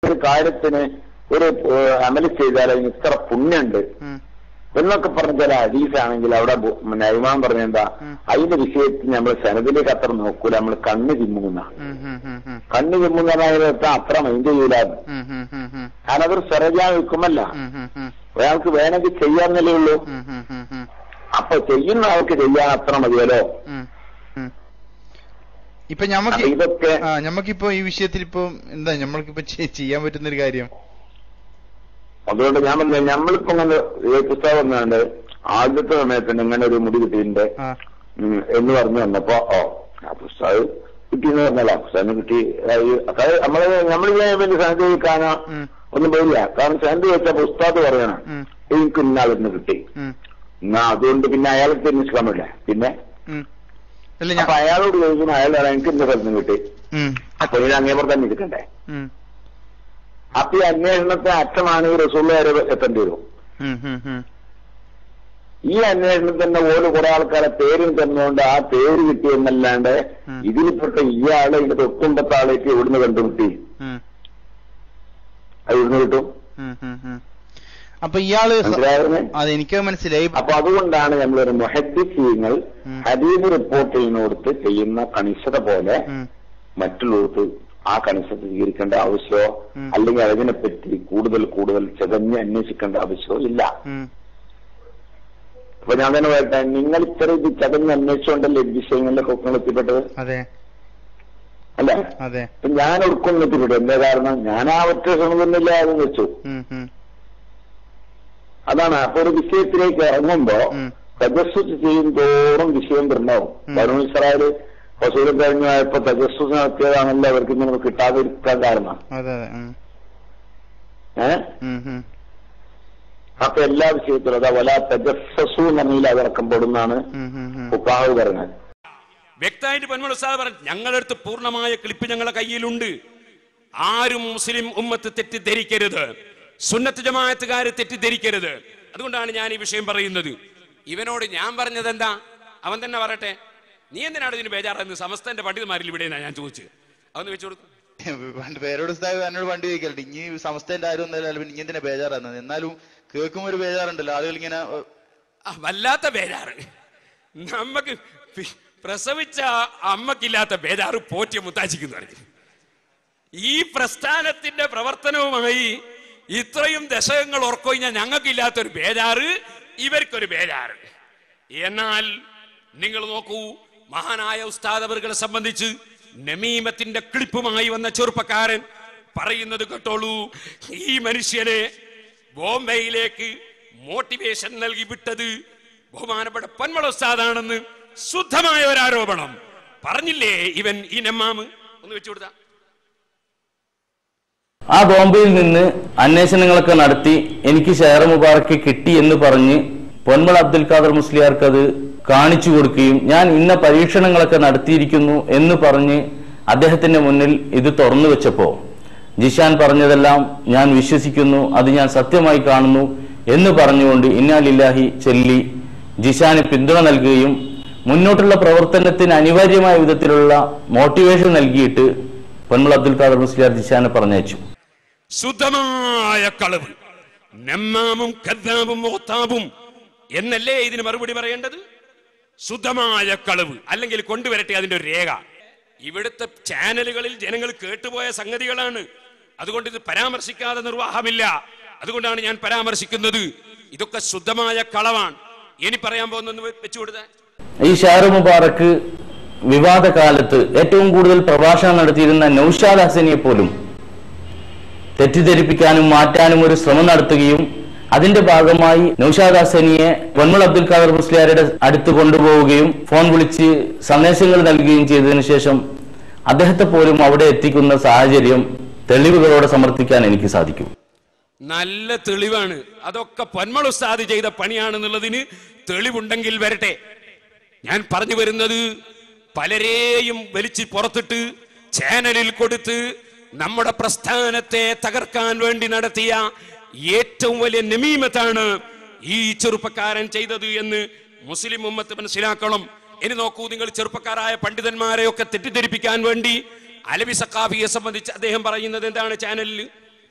ഒരു കാര്യത്തിന് ഒരു അമല് ചെയ്താൽ അതിന് ഇത്ര പുണ്യുണ്ട് എന്നൊക്കെ പറഞ്ഞ ചില ഹദീസാണെങ്കിൽ അവിടെ ഇമാം പറഞ്ഞെന്താ അതിന്റെ വിഷയത്തിൽ നമ്മൾ സനദിലേക്ക് അത്ര നോക്കൂല, നമ്മൾ കണ്ണ് ചിമ്മുന്ന കണ്ണ് ചിമ്മുന്ന അത്ര മൈൻഡ് ചെയ്യൂലാന്ന്. കാരണം അതൊരു സ്വരജാൻ വെക്കുമല്ല, ഒരാൾക്ക് വേണമെങ്കിൽ ചെയ്യാന്നല്ലേ ഉള്ളൂ. അപ്പൊ ചെയ്യുന്ന ആൾക്ക് ചെയ്യാൻ അത്ര മതിയല്ലോ. ഇപ്പൊ ഞമ്മക്കിപ്പോ ഈ വിഷയത്തിൽ ഇപ്പൊ എന്താ നമ്മൾക്കിപ്പോ ചെയ്യാൻ പറ്റുന്നൊരു കാര്യം? അതുകൊണ്ട് ഞാൻ പറഞ്ഞു, നമ്മളിപ്പോ അങ്ങനെ പുസ്തകം വന്നാണ്ട് ആദ്യത്തെ സമയത്ത് ഇങ്ങനെ ഒരു മുടി കിട്ടിയിട്ടുണ്ട് എന്ന് പറഞ്ഞു വന്നപ്പോ ആ പുസ്തകം കിട്ടിയെന്ന് പറഞ്ഞല്ലോ, പുസ്തകം കിട്ടി. നമ്മൾ വലിയ സനത് ചോദിക്കാനോ ഒന്നും പോയില്ല. കാരണം സനത് ചോദിച്ച പുസ്തകത്ത് പറയണം എനിക്ക് ഇന്നാളിന്ന് കിട്ടി, എന്നാ അതുകൊണ്ട് പിന്നെ അയാളെ തിരിച്ചിക്കാൻ പറ്റില്ല. പിന്നെ അപ്പൊ അയാളോട് ചോദിക്കുന്നു, അയാൾ പറയാം എനിക്ക് ഇന്ന സ്ഥലത്തും കിട്ടി. അപ്പൊ ഇത് അങ്ങേപ്പുറം തന്നെ ഇരിക്കണ്ടേ? അപ്പൊ ഈ അന്വേഷണത്തെ അച്ഛനാണ് റസൂൽ വരെ എത്തേണ്ടി വരും. ഈ അന്വേഷണം തന്നെ ഓരോ കുറെ ആൾക്കാരെ പേരും തന്നുകൊണ്ട് ആ പേര് കിട്ടിയെന്നല്ലാണ്ട് ഇതിൽപ്പെട്ട ഇയാളെ ഇതിന്റെ തൊട്ടുമ്പത്തെ ആളേക്ക് എവിടുന്ന് കണ്ടുമുട്ടി, അത് ഇവിടുന്ന് കിട്ടും. അപ്പൊ ഇയാള് അതെനിക്ക് മനസ്സിലായി. അപ്പൊ അതുകൊണ്ടാണ് നമ്മളൊരു മുഹദ്ദിസീങ്ങൾ ഹദീസ് റിപ്പോർട്ടിനോടുത്ത് ചെയ്യുന്ന കണിശത പോലെ മറ്റുള്ളവർക്ക് ആ കണിശത സ്വീകരിക്കേണ്ട ആവശ്യമോ അല്ലെങ്കിൽ അതിനെപ്പറ്റി കൂടുതൽ ചതഞ്ഞ് അന്വേഷിക്കേണ്ട ആവശ്യമോ ഇല്ല. അപ്പൊ ഞാൻ തന്നെ പറയട്ടെ, നിങ്ങൾ ഇത്ര ഇത് ചതഞ്ഞ് അന്വേഷിച്ചുകൊണ്ടല്ലേ വിഷയങ്ങളിലൊക്കെ ഒക്കെ എത്തിപ്പെട്ടത് അല്ലേ? അപ്പൊ ഞാൻ ഒടുക്കൊന്നും എത്തിപ്പെട്ടു. എന്താ കാരണം? ഞാൻ ആ ഒറ്റ ശ്രമമൊന്നുമില്ല അത് വെച്ചു. അതാണ്. അപ്പൊ ഒരു വിഷയത്തിലേക്ക് ഇറങ്ങുമ്പോ തജസ്സുസ് ചെയ്യും തോറും വിഷയം ഉണ്ടാവും. ബനൂ ഇസ്രായേല് റസൂൽ കഴിഞ്ഞായപ്പോ തജസ്സുസ് നടത്തിയതാണല്ലോ അവർക്ക് നമുക്ക് കിട്ടാതിരിക്കാൻ കാരണം. അപ്പൊ എല്ലാ വിഷയത്തിലും അതേപോലെ തജസ്സസു എന്നീല അതിറക്കപ്പെടുന്നാണ് ഫുഖഹാവ് പറഞ്ഞത്. വ്യക്തമായിട്ട് പൊന്മുള ഉസ്താദ് പറഞ്ഞു, ഞങ്ങളുടെ അടുത്ത് പൂർണ്ണമായ ക്ലിപ്പ് ഞങ്ങളുടെ കയ്യിലുണ്ട്. ആരും മുസ്ലിം ഉമ്മത്ത് തെറ്റിദ്ധരിക്കരുത്, സുന്നത്ത് ജമാഅത്തുകാര് തെറ്റിദ്ധരിക്കരുത്. അതുകൊണ്ടാണ് ഞാൻ ഈ വിഷയം പറയുന്നത്. ഇവനോട് ഞാൻ പറഞ്ഞത് എന്താ, അവൻ തന്നെ പറയട്ടെ. നീ എന്തിനാണ് ഇതിന് ബേജാറെന്ന് സമസ്തന്റെ പണ്ഡിതന്മാരിൽ ഇവിടെ ഞാൻ ചോദിച്ചു. അതൊന്ന് വെച്ചു കൊടുത്തു. പേരോട് എന്നോട് പണ്ട് ചോദിക്കലുണ്ട്, ഇനി സമസ്തന്റെ ആരും ഒന്നല്ല ഇനി എന്തിനാ ബേജാറാന്നത്? എന്നാലും കേൾക്കുമ്പോ ഒരു ബേജാറുണ്ടല്ലോ, ആളുകൾ ഇങ്ങനെ വല്ലാത്ത ബേജാറ്. നമ്മക്ക് പ്രസവിച്ച അമ്മക്കില്ലാത്ത ബേജാറ് പോറ്റിയ മുത്താച്ചിക്കുന്നു പറഞ്ഞു. ഈ പ്രസ്ഥാനത്തിന്റെ പ്രവർത്തനവുമായി ഇത്രയും ദശകങ്ങൾ ഓർക്കൊഴിഞ്ഞാൽ ഞങ്ങൾക്കില്ലാത്തൊരു ബേജാറ് ഇവർക്കൊരു ബേജാറ്. എന്നാൽ നിങ്ങൾ നോക്കൂ, മഹാനായ ഉസ്താദ് അവറുകളെ സംബന്ധിച്ച് നമീമത്തിന്റെ ക്ലിപ്പുമായി വന്ന ചെറുപ്പക്കാരൻ പറയുന്നത് കേട്ടോളൂ. ഈ മനുഷ്യനെ ബോംബെയിലേക്ക് മോട്ടിവേഷൻ നൽകി വിട്ടത് ബഹുമാനപ്പെട്ട പൊന്മുള ഉസ്താദാണെന്ന് ശുദ്ധമായ ഒരു ആരോപണം പറഞ്ഞില്ലേ ഇവൻ ഈ നമ്മാമ്? ഒന്ന് വെച്ചു കൊടുത്ത ആ ബോംബെയിൽ നിന്ന് അന്വേഷണങ്ങളൊക്കെ നടത്തി എനിക്ക് ഷെയർ മുബാറക്ക് കിട്ടി എന്ന് പറഞ്ഞ് പൊന്മുള അബ്ദുൽ ഖാദർ മുസ്ലിയാർക്ക് അത് കാണിച്ചു കൊടുക്കുകയും ഞാൻ ഇന്ന പരീക്ഷണങ്ങളൊക്കെ നടത്തിയിരിക്കുന്നു എന്ന് പറഞ്ഞ് അദ്ദേഹത്തിന്റെ മുന്നിൽ ഇത് തുറന്നു വെച്ചപ്പോ ജിഷാൻ പറഞ്ഞതെല്ലാം ഞാൻ വിശ്വസിക്കുന്നു, അത് ഞാൻ സത്യമായി കാണുന്നു എന്ന് പറഞ്ഞുകൊണ്ട് ഇന്നാ ലില്ലാഹി ചൊല്ലി ജിഷാന് പിന്തുണ നൽകുകയും മുന്നോട്ടുള്ള പ്രവർത്തനത്തിന് അനിവാര്യമായ വിധത്തിലുള്ള മോട്ടിവേഷൻ നൽകിയിട്ട് പൊന്മുള അബ്ദുൽ ഖാദർ മുസ്ലിയാർ ജിഷാനെ പറഞ്ഞയച്ചു. ശുദ്ധമായ കളവ്, നമ്മാമും കദ്ദാബും മുഖ്താബും എന്നല്ലേ ഇതിന് മറുപടി പറയേണ്ടത്? ശുദ്ധമായ കളവ്. അല്ലെങ്കിൽ കൊണ്ടുവരട്ടെ അതിന്റെ ഒരു രേഖ. ഇവിടുത്തെ ചാനലുകളിൽ ജനങ്ങൾ കേട്ടുപോയ സംഗതികളാണ്. അതുകൊണ്ട് ഇത് പരാമർശിക്കാതെ നിർവാഹമില്ല. അതുകൊണ്ടാണ് ഞാൻ പരാമർശിക്കുന്നത്. ഇതൊക്കെ ശുദ്ധമായ കളവാണ്. ഇനി പറയാൻ പോകുന്ന വെച്ചു കൊടുത്ത ഈ ഷെയർ മുബാറക്ക് വിവാദ കാലത്ത് ഏറ്റവും കൂടുതൽ പ്രഭാഷണം നടത്തിയിരുന്ന നൗഷാദ് ഹസനിയെ പോലും തെറ്റിദ്ധരിപ്പിക്കാനും മാറ്റാനും ഒരു ശ്രമം നടത്തുകയും അതിന്റെ ഭാഗമായി നൗഷാദ് ഹസനിയെ പൊന്മുള അബ്ദുൽ ഖാദർ മുസ്ലിയാരുടെ അടുത്ത് കൊണ്ടുപോവുകയും ഫോൺ വിളിച്ച് സന്ദേശങ്ങൾ നൽകുകയും ചെയ്തതിനു ശേഷം അദ്ദേഹത്തെ പോലും അവിടെ എത്തിക്കുന്ന സാഹചര്യം തെളിവുകളോടെ സമർത്ഥിക്കാൻ എനിക്ക് സാധിക്കും. നല്ല തെളിവാണ്. അതൊക്കെ പൊന്മുള ഉസ്താദ് ചെയ്ത പണിയാണെന്നുള്ളതിന് തെളിവുണ്ടെങ്കിൽ വരട്ടെ. ഞാൻ പറഞ്ഞു വരുന്നത്, പലരെയും വലിച്ച് പുറത്തിട്ട് ചാനലിൽ കൊടുത്ത് നമ്മുടെ പ്രസ്ഥാനത്തെ തകർക്കാൻ വേണ്ടി നടത്തിയ ഏറ്റവും വലിയ നമീമത്താണ് ഈ ചെറുപ്പക്കാരൻ ചെയ്തത് എന്ന് മുസ്ലിം ഉമ്മത്ത് മനസ്സിലാക്കണം. ഇനി നോക്കൂ, നിങ്ങൾ ചെറുപ്പക്കാരായ പണ്ഡിതന്മാരെയൊക്കെ തെറ്റിദ്ധരിപ്പിക്കാൻ വേണ്ടി അലവി സഖാഫിയെ സംബന്ധിച്ച് അദ്ദേഹം പറയുന്നത് എന്താണ് ചാനലിൽ?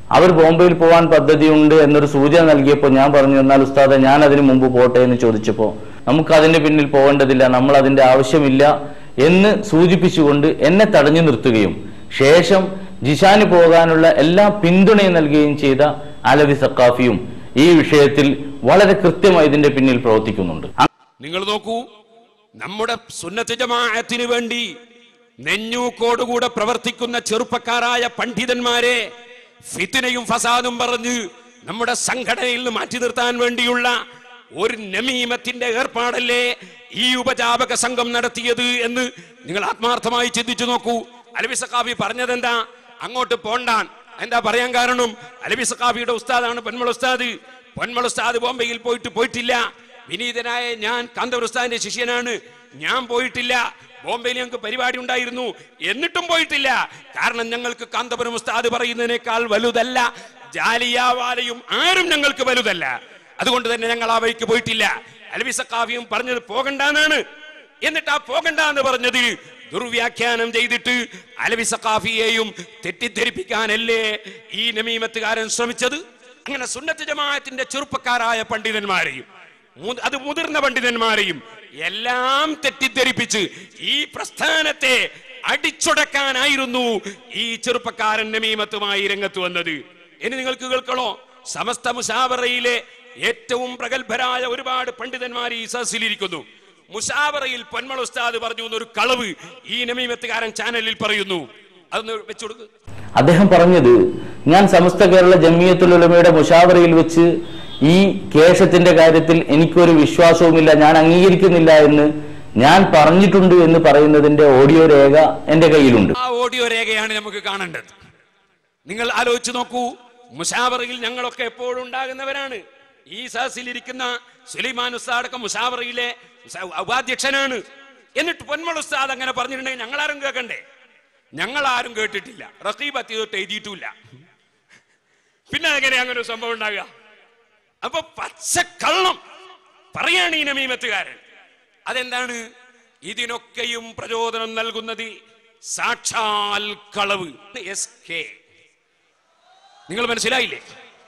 അവർ ബോംബെയിൽ പോകാൻ പദ്ധതിയുണ്ട് എന്നൊരു സൂചന നൽകിയപ്പോൾ ഞാൻ പറഞ്ഞു, എന്നാൽ ഉസ്താദെ ഞാൻ അതിനു മുമ്പ് പോട്ടെ എന്ന് ചോദിച്ചപ്പോൾ നമുക്ക് അതിന്റെ പിന്നിൽ പോകേണ്ടതില്ല, നമ്മൾ അതിന്റെ ആവശ്യമില്ല എന്ന് സൂചിപ്പിച്ചുകൊണ്ട് എന്നെ തടഞ്ഞു നിർത്തുകയും ശേഷം ജിഷാന് പോകാനുള്ള എല്ലാ പിന്തുണയും നൽകുകയും ചെയ്ത അലവി സഖാഫിയും ഈ വിഷയത്തിൽ വളരെ കൃത്യമായി ഇതിന്റെ പിന്നിൽ പ്രവർത്തിക്കുന്നുണ്ട്. നിങ്ങൾ നോക്കൂ, നമ്മുടെ സുന്നത്ത് ജമാഅത്തിന് വേണ്ടി നെഞ്ഞൂക്കോടുകൂടെ പ്രവർത്തിക്കുന്ന ചെറുപ്പക്കാരായ പണ്ഡിതന്മാരെ ഫിത്നയും ഫസാദും പറഞ്ഞ് നമ്മുടെ സംഘടനയിൽ നിന്ന് മാറ്റി നിർത്താൻ വേണ്ടിയുള്ള ഒരു നമീമത്തിന്റെ ഏർപ്പാടല്ലേ ഈ ഉപജാപക സംഘം നടത്തിയത് എന്ന് നിങ്ങൾ ആത്മാർത്ഥമായി ചിന്തിച്ചു നോക്കൂ. അലവി സഖാഫി പറഞ്ഞതെന്താ? അങ്ങോട്ട് പോണ്ടാൻ. എന്താ പറയാൻ കാരണം? അലവി സഖാഫിയുടെ ഉസ്താദാണ് പൊന്മൾ ഉസ്താദ്. പൊന്മൾ ഉസ്താദ് ബോംബെയിൽ പോയിട്ടില്ല. വിനീതനായ ഞാൻ കാന്തപുര ഉസ്താദിന്റെ ശിഷ്യനാണ്, ഞാൻ പോയിട്ടില്ല. ബോംബെയിൽ ഞങ്ങൾക്ക് പരിപാടി ഉണ്ടായിരുന്നു, എന്നിട്ടും പോയിട്ടില്ല. കാരണം ഞങ്ങൾക്ക് കാന്തപുരം ഉസ്താദ് പറയുന്നതിനേക്കാൾ വലുതല്ല ജാലിയാവാലയും ആരും ഞങ്ങൾക്ക് വലുതല്ല. അതുകൊണ്ട് തന്നെ ഞങ്ങൾ ആ വഴിക്ക് പോയിട്ടില്ല. അലവി സഖാഫിയും പറഞ്ഞത് പോകണ്ടെന്നാണ്. എന്നിട്ട് ആ പോകണ്ടെന്ന് പറഞ്ഞത് ദുർവ്യാഖ്യാനം ചെയ്തിട്ട് അലവി സഖാഫിയെയും തെറ്റിദ്ധരിപ്പിക്കാനല്ലേ ഈ നമീമത്തുകാരൻ ശ്രമിച്ചത്? അങ്ങനെ സുന്നത്ത് ജമാഅത്തിന്റെ ചെറുപ്പക്കാരായ പണ്ഡിതന്മാരെയും അത് മുതിർന്ന പണ്ഡിതന്മാരെയും എല്ലാം തെറ്റിദ്ധരിപ്പിച്ച് ഈ പ്രസ്ഥാനത്തെ അടിച്ചുടക്കാനായിരുന്നു ഈ ചെറുപ്പക്കാരൻ നമീമത്തുമായി രംഗത്ത് വന്നത്. ഇനി നിങ്ങൾക്ക് കേൾക്കണോ? സമസ്ത മുശാവറയിലെ ഏറ്റവും പ്രഗത്ഭരായ ഒരുപാട് പണ്ഡിതന്മാർ ഈ സദസ്സിലിരിക്കുന്നു. മുശാവറയിൽ പൊന്മൾ ഉസ്താദ് പറഞ്ഞു എന്നൊരു കളവ് ഈ നമീമത്തുകാരൻ ചാനലിൽ പറയുന്നു. അതൊന്ന് വെച്ചുകൊടുക്ക്. അദ്ദേഹം പറഞ്ഞത്, ഞാൻ സമസ്ത കേരള ജമിയത്തുൽ ഉലമയുടെ മുശാവറയിൽ വെച്ച് ഈ കേശത്തിന്റെ കാര്യത്തിൽ എനിക്കൊരു വിശ്വാസവുമില്ല, ഞാൻ അംഗീകരിക്കുന്നില്ല എന്ന് ഞാൻ പറഞ്ഞിട്ടുണ്ട് എന്ന് പറയുന്നതിന്റെ ഓഡിയോ രേഖ എന്റെ കയ്യിലുണ്ട്. ആ ഓഡിയോ രേഖയാണ് നമുക്ക് കാണേണ്ടത്. നിങ്ങൾ ആലോചിച്ച് നോക്കൂ, മുശാവറയിൽ ഞങ്ങളൊക്കെ എപ്പോഴും ഉണ്ടാകുന്നവരാണ്. ഈ സദസ്സിലിരിക്കുന്ന സുലൈമാൻ ഉസ്താദ് അടക്കം മുശാവറയിലെ ഉപാധ്യക്ഷനാണ്. എന്നിട്ട് പൊന്മൾ ഉസ്താദ് അങ്ങനെ പറഞ്ഞിട്ടുണ്ടെങ്കിൽ ഞങ്ങളാരും കേൾക്കണ്ടേ? ഞങ്ങളാരും കേട്ടിട്ടില്ല, റഖീബ് അത്തിയൊട്ട് എഴുതിയിട്ടില്ല. പിന്നെ എങ്ങനെ അങ്ങനെ ഒരു സംഭവം ഉണ്ടാകുക? അപ്പൊ പച്ചക്കള്ളം പറയാണ് ഈ നമീമത്തുകാരൻ. അതെന്താണ്? ഇതിനൊക്കെയും പ്രചോദനം നൽകുന്നത് സാക്ഷാൽ കളവ്. നിങ്ങൾ മനസ്സിലായില്ലേ?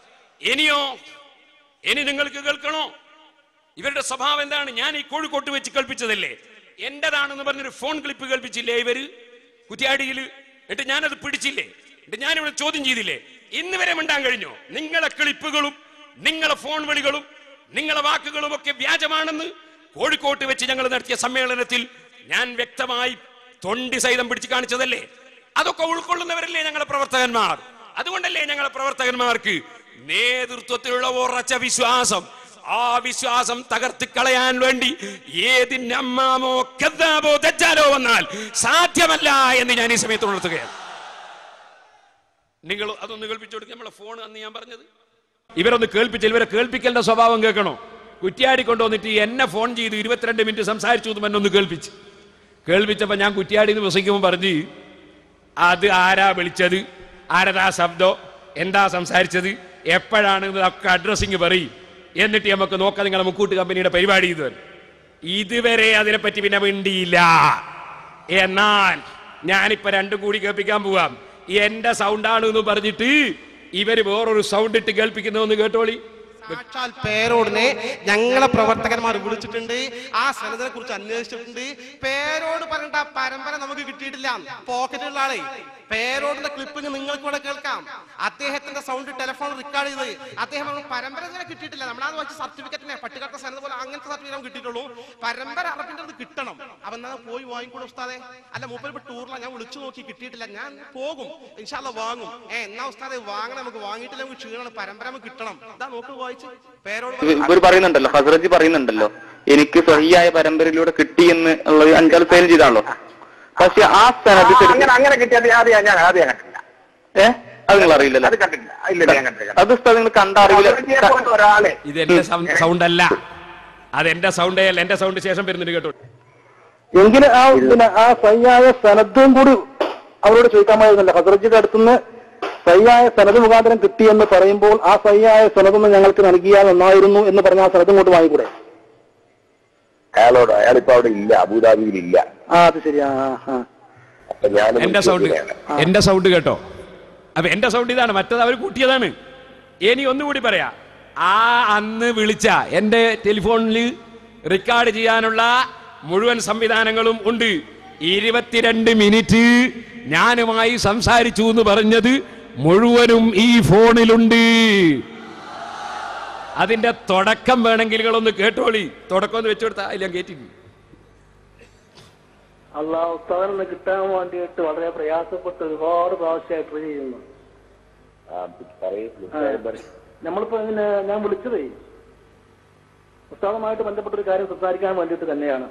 ഇനി നിങ്ങൾക്ക് കേൾക്കണോ? ഇവരുടെ സ്വഭാവം എന്താണ്? ഞാൻ ഈ കോഴിക്കോട്ട് വെച്ച് കേൾപ്പിച്ചതല്ലേ, എന്റേതാണെന്ന് പറഞ്ഞൊരു ഫോൺ ക്ലിപ്പ് കേൾപ്പിച്ചില്ലേ ഇവര് കുറ്റിയാടിയിൽ? എന്നിട്ട് ഞാനത് പിടിച്ചില്ലേ? എന്നിട്ട് ഞാനിവിടെ ചോദ്യം ചെയ്തില്ലേ? ഇന്ന് വരെ മിണ്ടാൻ കഴിഞ്ഞോ? നിങ്ങളെ ക്ലിപ്പുകളും നിങ്ങളെ ഫോൺ വിളികളും നിങ്ങളെ വാക്കുകളും ഒക്കെ വ്യാജമാണെന്ന് കോഴിക്കോട്ട് വെച്ച് ഞങ്ങൾ നടത്തിയ സമ്മേളനത്തിൽ ഞാൻ വ്യക്തമായി തൊണ്ടി സഹിതം പിടിച്ചു കാണിച്ചതല്ലേ? അതൊക്കെ ഉൾക്കൊള്ളുന്നവരല്ലേ ഞങ്ങളെ പ്രവർത്തകന്മാർ? അതുകൊണ്ടല്ലേ ഞങ്ങളെ പ്രവർത്തകന്മാർക്ക് നേതൃത്വത്തിലുള്ള ഉറച്ച വിശ്വാസം, ആ വിശ്വാസം തകർത്ത് കളയാൻ വേണ്ടി ഏത് നമ്മാമോ കദ്ദാബോ ദജ്ജാലോ വന്നാൽ സാധ്യമല്ല എന്ന് ഞാൻ ഈ സമയത്ത് ഉണർത്തുകയാണ്. നിങ്ങൾ അതൊന്ന് കേൾപ്പിച്ചു കൊടുക്കുക. നമ്മളെ ഫോൺ അന്ന് ഞാൻ പറഞ്ഞത് ഇവരൊന്ന് കേൾപ്പിച്ച, ഇവരെ കേൾപ്പിക്കലിന്റെ സ്വഭാവം കേൾക്കണോ? കുറ്റിയാടി കൊണ്ടുവന്നിട്ട് എന്നെ ഫോൺ ചെയ്ത് 22 മിനിറ്റ് സംസാരിച്ചു എന്ന് ഒന്ന് കേൾപ്പിച്ചപ്പോ ഞാൻ കുറ്റിയാടി നിന്ന് പ്രസംഗിക്കുമ്പോൾ പറഞ്ഞ്, അത് ആരാ വിളിച്ചത്, ആരതാ ശബ്ദം, എന്താ സംസാരിച്ചത്, എപ്പോഴാണ് ഒക്കെ അഡ്രസ്സിങ് പറയും, എന്നിട്ട് നമുക്ക് നോക്കാം നിങ്ങളെ മുക്കൂട്ട് കമ്പനിയുടെ പരിപാടി ഇതുവരെ അതിനെപ്പറ്റി പിന്നെ മിണ്ടിയില്ല. എന്നാൽ ഞാനിപ്പോ രണ്ടും കൂടി കേൾപ്പിക്കാൻ പോവാം. എന്റെ സൗണ്ടാണ് എന്ന് പറഞ്ഞിട്ട് ഇവര് വേറൊരു സൗണ്ട് ഇട്ട് കേൾപ്പിക്കുന്നതെന്ന് കേട്ടോളി. സാക്ഷാൽ പേരോടിനെ ഞങ്ങളെ പ്രവർത്തകന്മാർ വിളിച്ചിട്ടുണ്ട്, ആ സനദിനെ കുറിച്ച് അന്വേഷിച്ചിട്ടുണ്ട്. പേരോട് പറഞ്ഞിട്ട് ആ പരമ്പര നമുക്ക് കിട്ടിയിട്ടില്ല. പോക്കറ്റിലുള്ള ആളെ പേരോടിന്റെ ക്ലിപ്പിംഗ് നിങ്ങൾക്ക് ഇവിടെ കേൾക്കാം. അദ്ദേഹത്തിന്റെ സൗണ്ട് ടെലിഫോൺ റെക്കോർഡ് ചെയ്ത് അദ്ദേഹം പരമ്പര കിട്ടിയിട്ടില്ല. നമ്മളത് വെച്ച് സർട്ടിഫിക്കറ്റിനെ പട്ടികട്ട സനത് പോലെ അങ്ങനത്തെ സർട്ടിഫിക്കറ്റ് കിട്ടിയിട്ടുള്ളൂ. പരമ്പര അറബിന്റെ അത് കിട്ടണം. അപ്പൊ എന്നാ പോയി വാങ്ങിക്കൂടെ ഉസ്താദെ? അല്ല മൂപ്പര് ടൂറിലാണ്, ഞാൻ വിളിച്ചു നോക്കി കിട്ടിയിട്ടില്ല, ഞാൻ പോകും ഇൻഷാ അല്ലാഹ് വാങ്ങും. എന്നാ ഉസ്താദെ വാങ്ങണം, നമുക്ക് വാങ്ങിയിട്ടില്ല, നമുക്ക് ക്ഷീണമാണ്, പരമ്പര നമുക്ക് കിട്ടണം. ഇതാ നോക്ക് വായിച്ച് ഇവർ പറയുന്നുണ്ടല്ലോ, ഹസ്രജി പറയുന്നുണ്ടല്ലോ എനിക്ക് സ്വഹിയായ പരമ്പരയിലൂടെ കിട്ടി എന്ന് ഉള്ളത് 5 പേര് ചെയ്താണല്ലോ. പക്ഷെ ആ സനത് അങ്ങനെ കിട്ടിയത് അത് നിങ്ങൾ അറിയില്ലല്ലോ. അത് നിങ്ങൾ കണ്ടറിയില്ല. ഇത് എന്റെ സൗണ്ട് അല്ല, അതെന്റെ സൗണ്ടേ അല്ല, എന്റെ സൗണ്ട് ശേഷം വരുന്നുണ്ട് കേട്ടോ. എങ്കിലും ആ സയ്യായ സനദും കൂടി അവരോട് ചോദിക്കാമായിരുന്നല്ലോ. ഹസ്രജിയുടെ അടുത്തുനിന്ന് സയ്യായ സനദ് മുഖാന്തരം കിട്ടിയെന്ന് പറയുമ്പോൾ ആ സയ്യായ സനദൊന്ന് ഞങ്ങൾക്ക് നൽകിയാൽ നന്നായിരുന്നു എന്ന് പറഞ്ഞ ആ സനദും കൊണ്ട് വാങ്ങിക്കൂടെ? അയാളിപ്പോ അവിടെ ഇല്ല, അബുദാബിയിലില്ല. ആ അത് ശരിയാ. എന്റെ സൗണ്ട് കേട്ടോ. അപ്പൊ എന്റെ സൗണ്ട് ഇതാണ്, മറ്റത് അവർ കൂട്ടിയതാണ്. ഇനി ഒന്നുകൂടി പറയാ, ആ അന്ന് വിളിച്ച എന്റെ ടെലിഫോണിൽ റെക്കോർഡ് ചെയ്യാനുള്ള മുഴുവൻ സംവിധാനങ്ങളും ഉണ്ട്. 22 മിനിറ്റ് ഞാനുമായി സംസാരിച്ചു എന്ന് പറഞ്ഞത് മുഴുവനും ഈ ഫോണിലുണ്ട്. അതിന്റെ തുടക്കം വേണമെങ്കിൽ നിങ്ങളൊന്ന് കേട്ടോളി. തുടക്കം ഒന്ന് വെച്ചുകൊടുത്താ ഇല്ല കേട്ടില്ല. അള്ളാഹു ഉസ്താദിനെ കിട്ടാൻ വേണ്ടിയിട്ട് വളരെ പ്രയാസപ്പെട്ട് ഒരുപാട് പ്രാവശ്യമായി ട്രൈ ചെയ്യുന്നു. നമ്മളിപ്പോ ഇങ്ങനെ ഞാൻ വിളിച്ചതേ ഉസ്താദുമായിട്ട് ബന്ധപ്പെട്ടൊരു കാര്യം സംസാരിക്കാൻ വേണ്ടിയിട്ട് തന്നെയാണ്.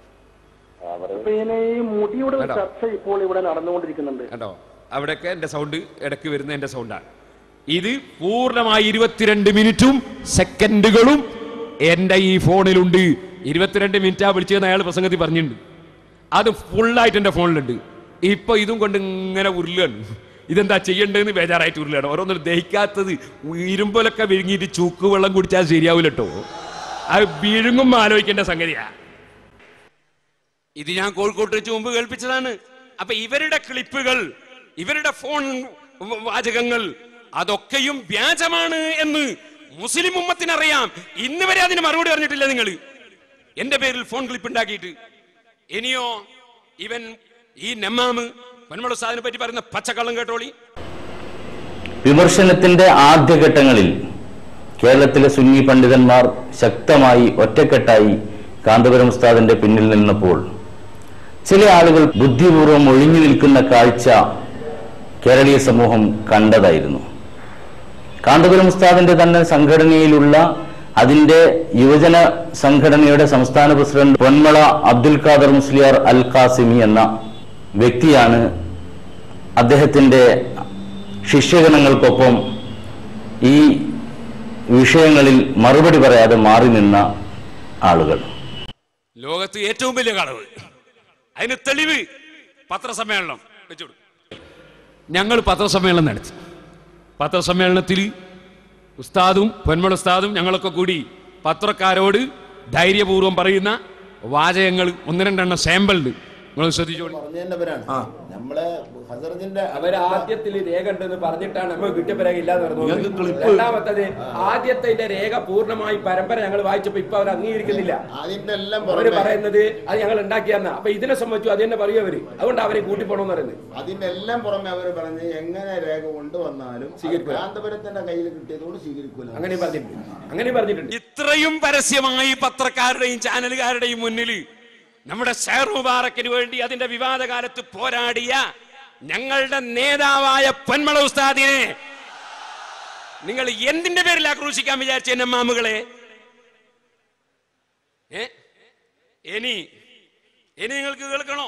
അപ്പൊ ഇങ്ങനെ ഈ മുടിയുടെ ചർച്ച ഇപ്പോൾ ഇവിടെ നടന്നുകൊണ്ടിരിക്കുന്നുണ്ട് കേട്ടോ. അവിടെയൊക്കെ എന്റെ സൗണ്ട് ഇടയ്ക്ക് വരുന്ന എന്റെ സൗണ്ടാണ്. ഇത് പൂർണ്ണമായി 22 മിനിറ്റും സെക്കൻഡുകളും എന്റെ ഈ ഫോണിലുണ്ട്. 22 മിനിറ്റാ വിളിച്ചതെന്ന് അയാൾ പ്രസംഗത്തിൽ പറഞ്ഞിട്ടുണ്ട്. അത് ഫുള്ളായിട്ട് എന്റെ ഫോണിലുണ്ട്. ഇപ്പൊ ഇതും കൊണ്ട് ഇങ്ങനെ ഉരുളാണ്. ഇതെന്താ ചെയ്യേണ്ടതെന്ന് ബേജാറായിട്ട് ഉരുളാണ്. ഓരോന്നും ദഹിക്കാത്തത് ഇരുമ്പലൊക്കെ വിഴുങ്ങിയിട്ട് ചൂക്ക് വെള്ളം കുടിച്ചാൽ ശരിയാവില്ല കേട്ടോ. അത് വിഴുങ്ങുമ്പോ ആലോചിക്കേണ്ട സംഗതിയാ. ഇത് ഞാൻ കോഴിക്കോട്ട് വെച്ച് മുമ്പ് കേൾപ്പിച്ചതാണ്. അപ്പൊ ഇവരുടെ ക്ലിപ്പുകൾ, ഇവരുടെ ഫോൺ വാചകങ്ങൾ അതൊക്കെയും വ്യാജമാണ് എന്ന് മുസ്ലിം ഉമ്മത്തിനറിയാം. ഇന്ന് വരെ അതിന് മറുപടി പറഞ്ഞിട്ടില്ല നിങ്ങൾ എന്റെ പേരിൽ ഫോൺ ക്ലിപ്പ് ഉണ്ടാക്കിയിട്ട്. ഇനിയോ ഇവൻ ഈ നെമ്മാമ് പൊന്മള ഉസ്താദിനെ പറ്റി പറയുന്ന പച്ചക്കള്ളം കേട്ടോളി. വിമർശനത്തിന്റെ ആദ്യഘട്ടങ്ങളിൽ കേരളത്തിലെ സുന്നി പണ്ഡിതന്മാർ ശക്തമായി ഒറ്റക്കെട്ടായി കാന്തപുരം ഉസ്താദിന്റെ പിന്നിൽ നിന്നപ്പോൾ ചില ആളുകൾ ബുദ്ധിപൂർവ്വം ഒഴിഞ്ഞു നിൽക്കുന്ന കാഴ്ച കേരളീയ സമൂഹം കണ്ടതായിരുന്നു. കാന്തപുരം ഉസ്താദിന്റെ തന്നെ സംഘടനയിലുള്ള അതിന്റെ യുവജന സംഘടനയുടെ സംസ്ഥാന പ്രസിഡന്റ് പൊന്മള അബ്ദുൽ ഖാദർ മുസ്ലിയാർ അൽ ഖാസിമി എന്ന വ്യക്തിയാണ് അദ്ദേഹത്തിന്റെ ശിഷ്യഗണങ്ങൾക്കൊപ്പം ഈ വിഷയങ്ങളിൽ മറുപടി പറയാതെ മാറി നിന്ന ആളുകൾ. ലോകത്ത് ഏറ്റവും വലിയ കളവ്, അതിന് തെളിവ് പത്രസമ്മേളനം വെച്ചോളൂ. ഞങ്ങൾ പത്രസമ്മേളനം നടത്തി. പത്രസമ്മേളനത്തിൽ ഉസ്താദും പൊന്മള ഉസ്താദും ഞങ്ങളൊക്കെ കൂടി പത്രക്കാരോട് ധൈര്യപൂർവ്വം പറയുന്ന വാചകങ്ങൾ 1-2 സാമ്പിൾ ഉണ്ട്. നിങ്ങൾ ശ്രദ്ധിച്ചോളൂ. നമ്മളെ അവര് ആദ്യത്തിൽ രേഖ ഉണ്ടെന്ന് പറഞ്ഞിട്ടാണ് നമ്മൾ കിട്ടിയപ്പോ രേഖ ഇല്ലാന്ന് പറഞ്ഞു. രണ്ടാമത്തത് ആദ്യത്തെ രേഖ പൂർണ്ണമായി പരമ്പര ഞങ്ങൾ വായിച്ചപ്പോ ഇപ്പൊ അവർ അംഗീകരിക്കുന്നില്ല. അവര് പറയുന്നത് അത് ഞങ്ങൾ ഉണ്ടാക്കിയെന്ന. അപ്പൊ ഇതിനെ സംബന്ധിച്ചു അത് തന്നെ പറയും അവര്. അതുകൊണ്ട് അവരെ കൂട്ടിപ്പോണെന്ന് പറയുന്നത്. അതിന്റെ എല്ലാം പുറമെ അവര് പറഞ്ഞ് എങ്ങനെ രേഖ കൊണ്ടുവന്നാലും കാന്തപുരത്തിന്റെ കയ്യിൽ കിട്ടിയതുകൊണ്ട് സ്വീകരിക്കൂല. അങ്ങനെ പറഞ്ഞിട്ടുണ്ട്. ഇത്രയും പരസ്യമായി പത്രക്കാരുടെയും ചാനലുകാരുടെയും മുന്നിൽ നമ്മുടെ ഷെയർ മുബാറക്കിന് വേണ്ടി അതിന്റെ വിവാദ കാലത്ത് പോരാടിയ ഞങ്ങളുടെ നേതാവായ പൊന്മള ഉസ്താദിനെ നിങ്ങൾ എന്തിന്റെ പേരിൽ ആക്രോശിക്കാൻ വിചാരിച്ച എന്നെ മാമുകളെ? ഇനി നിങ്ങൾക്ക് കേൾക്കണോ?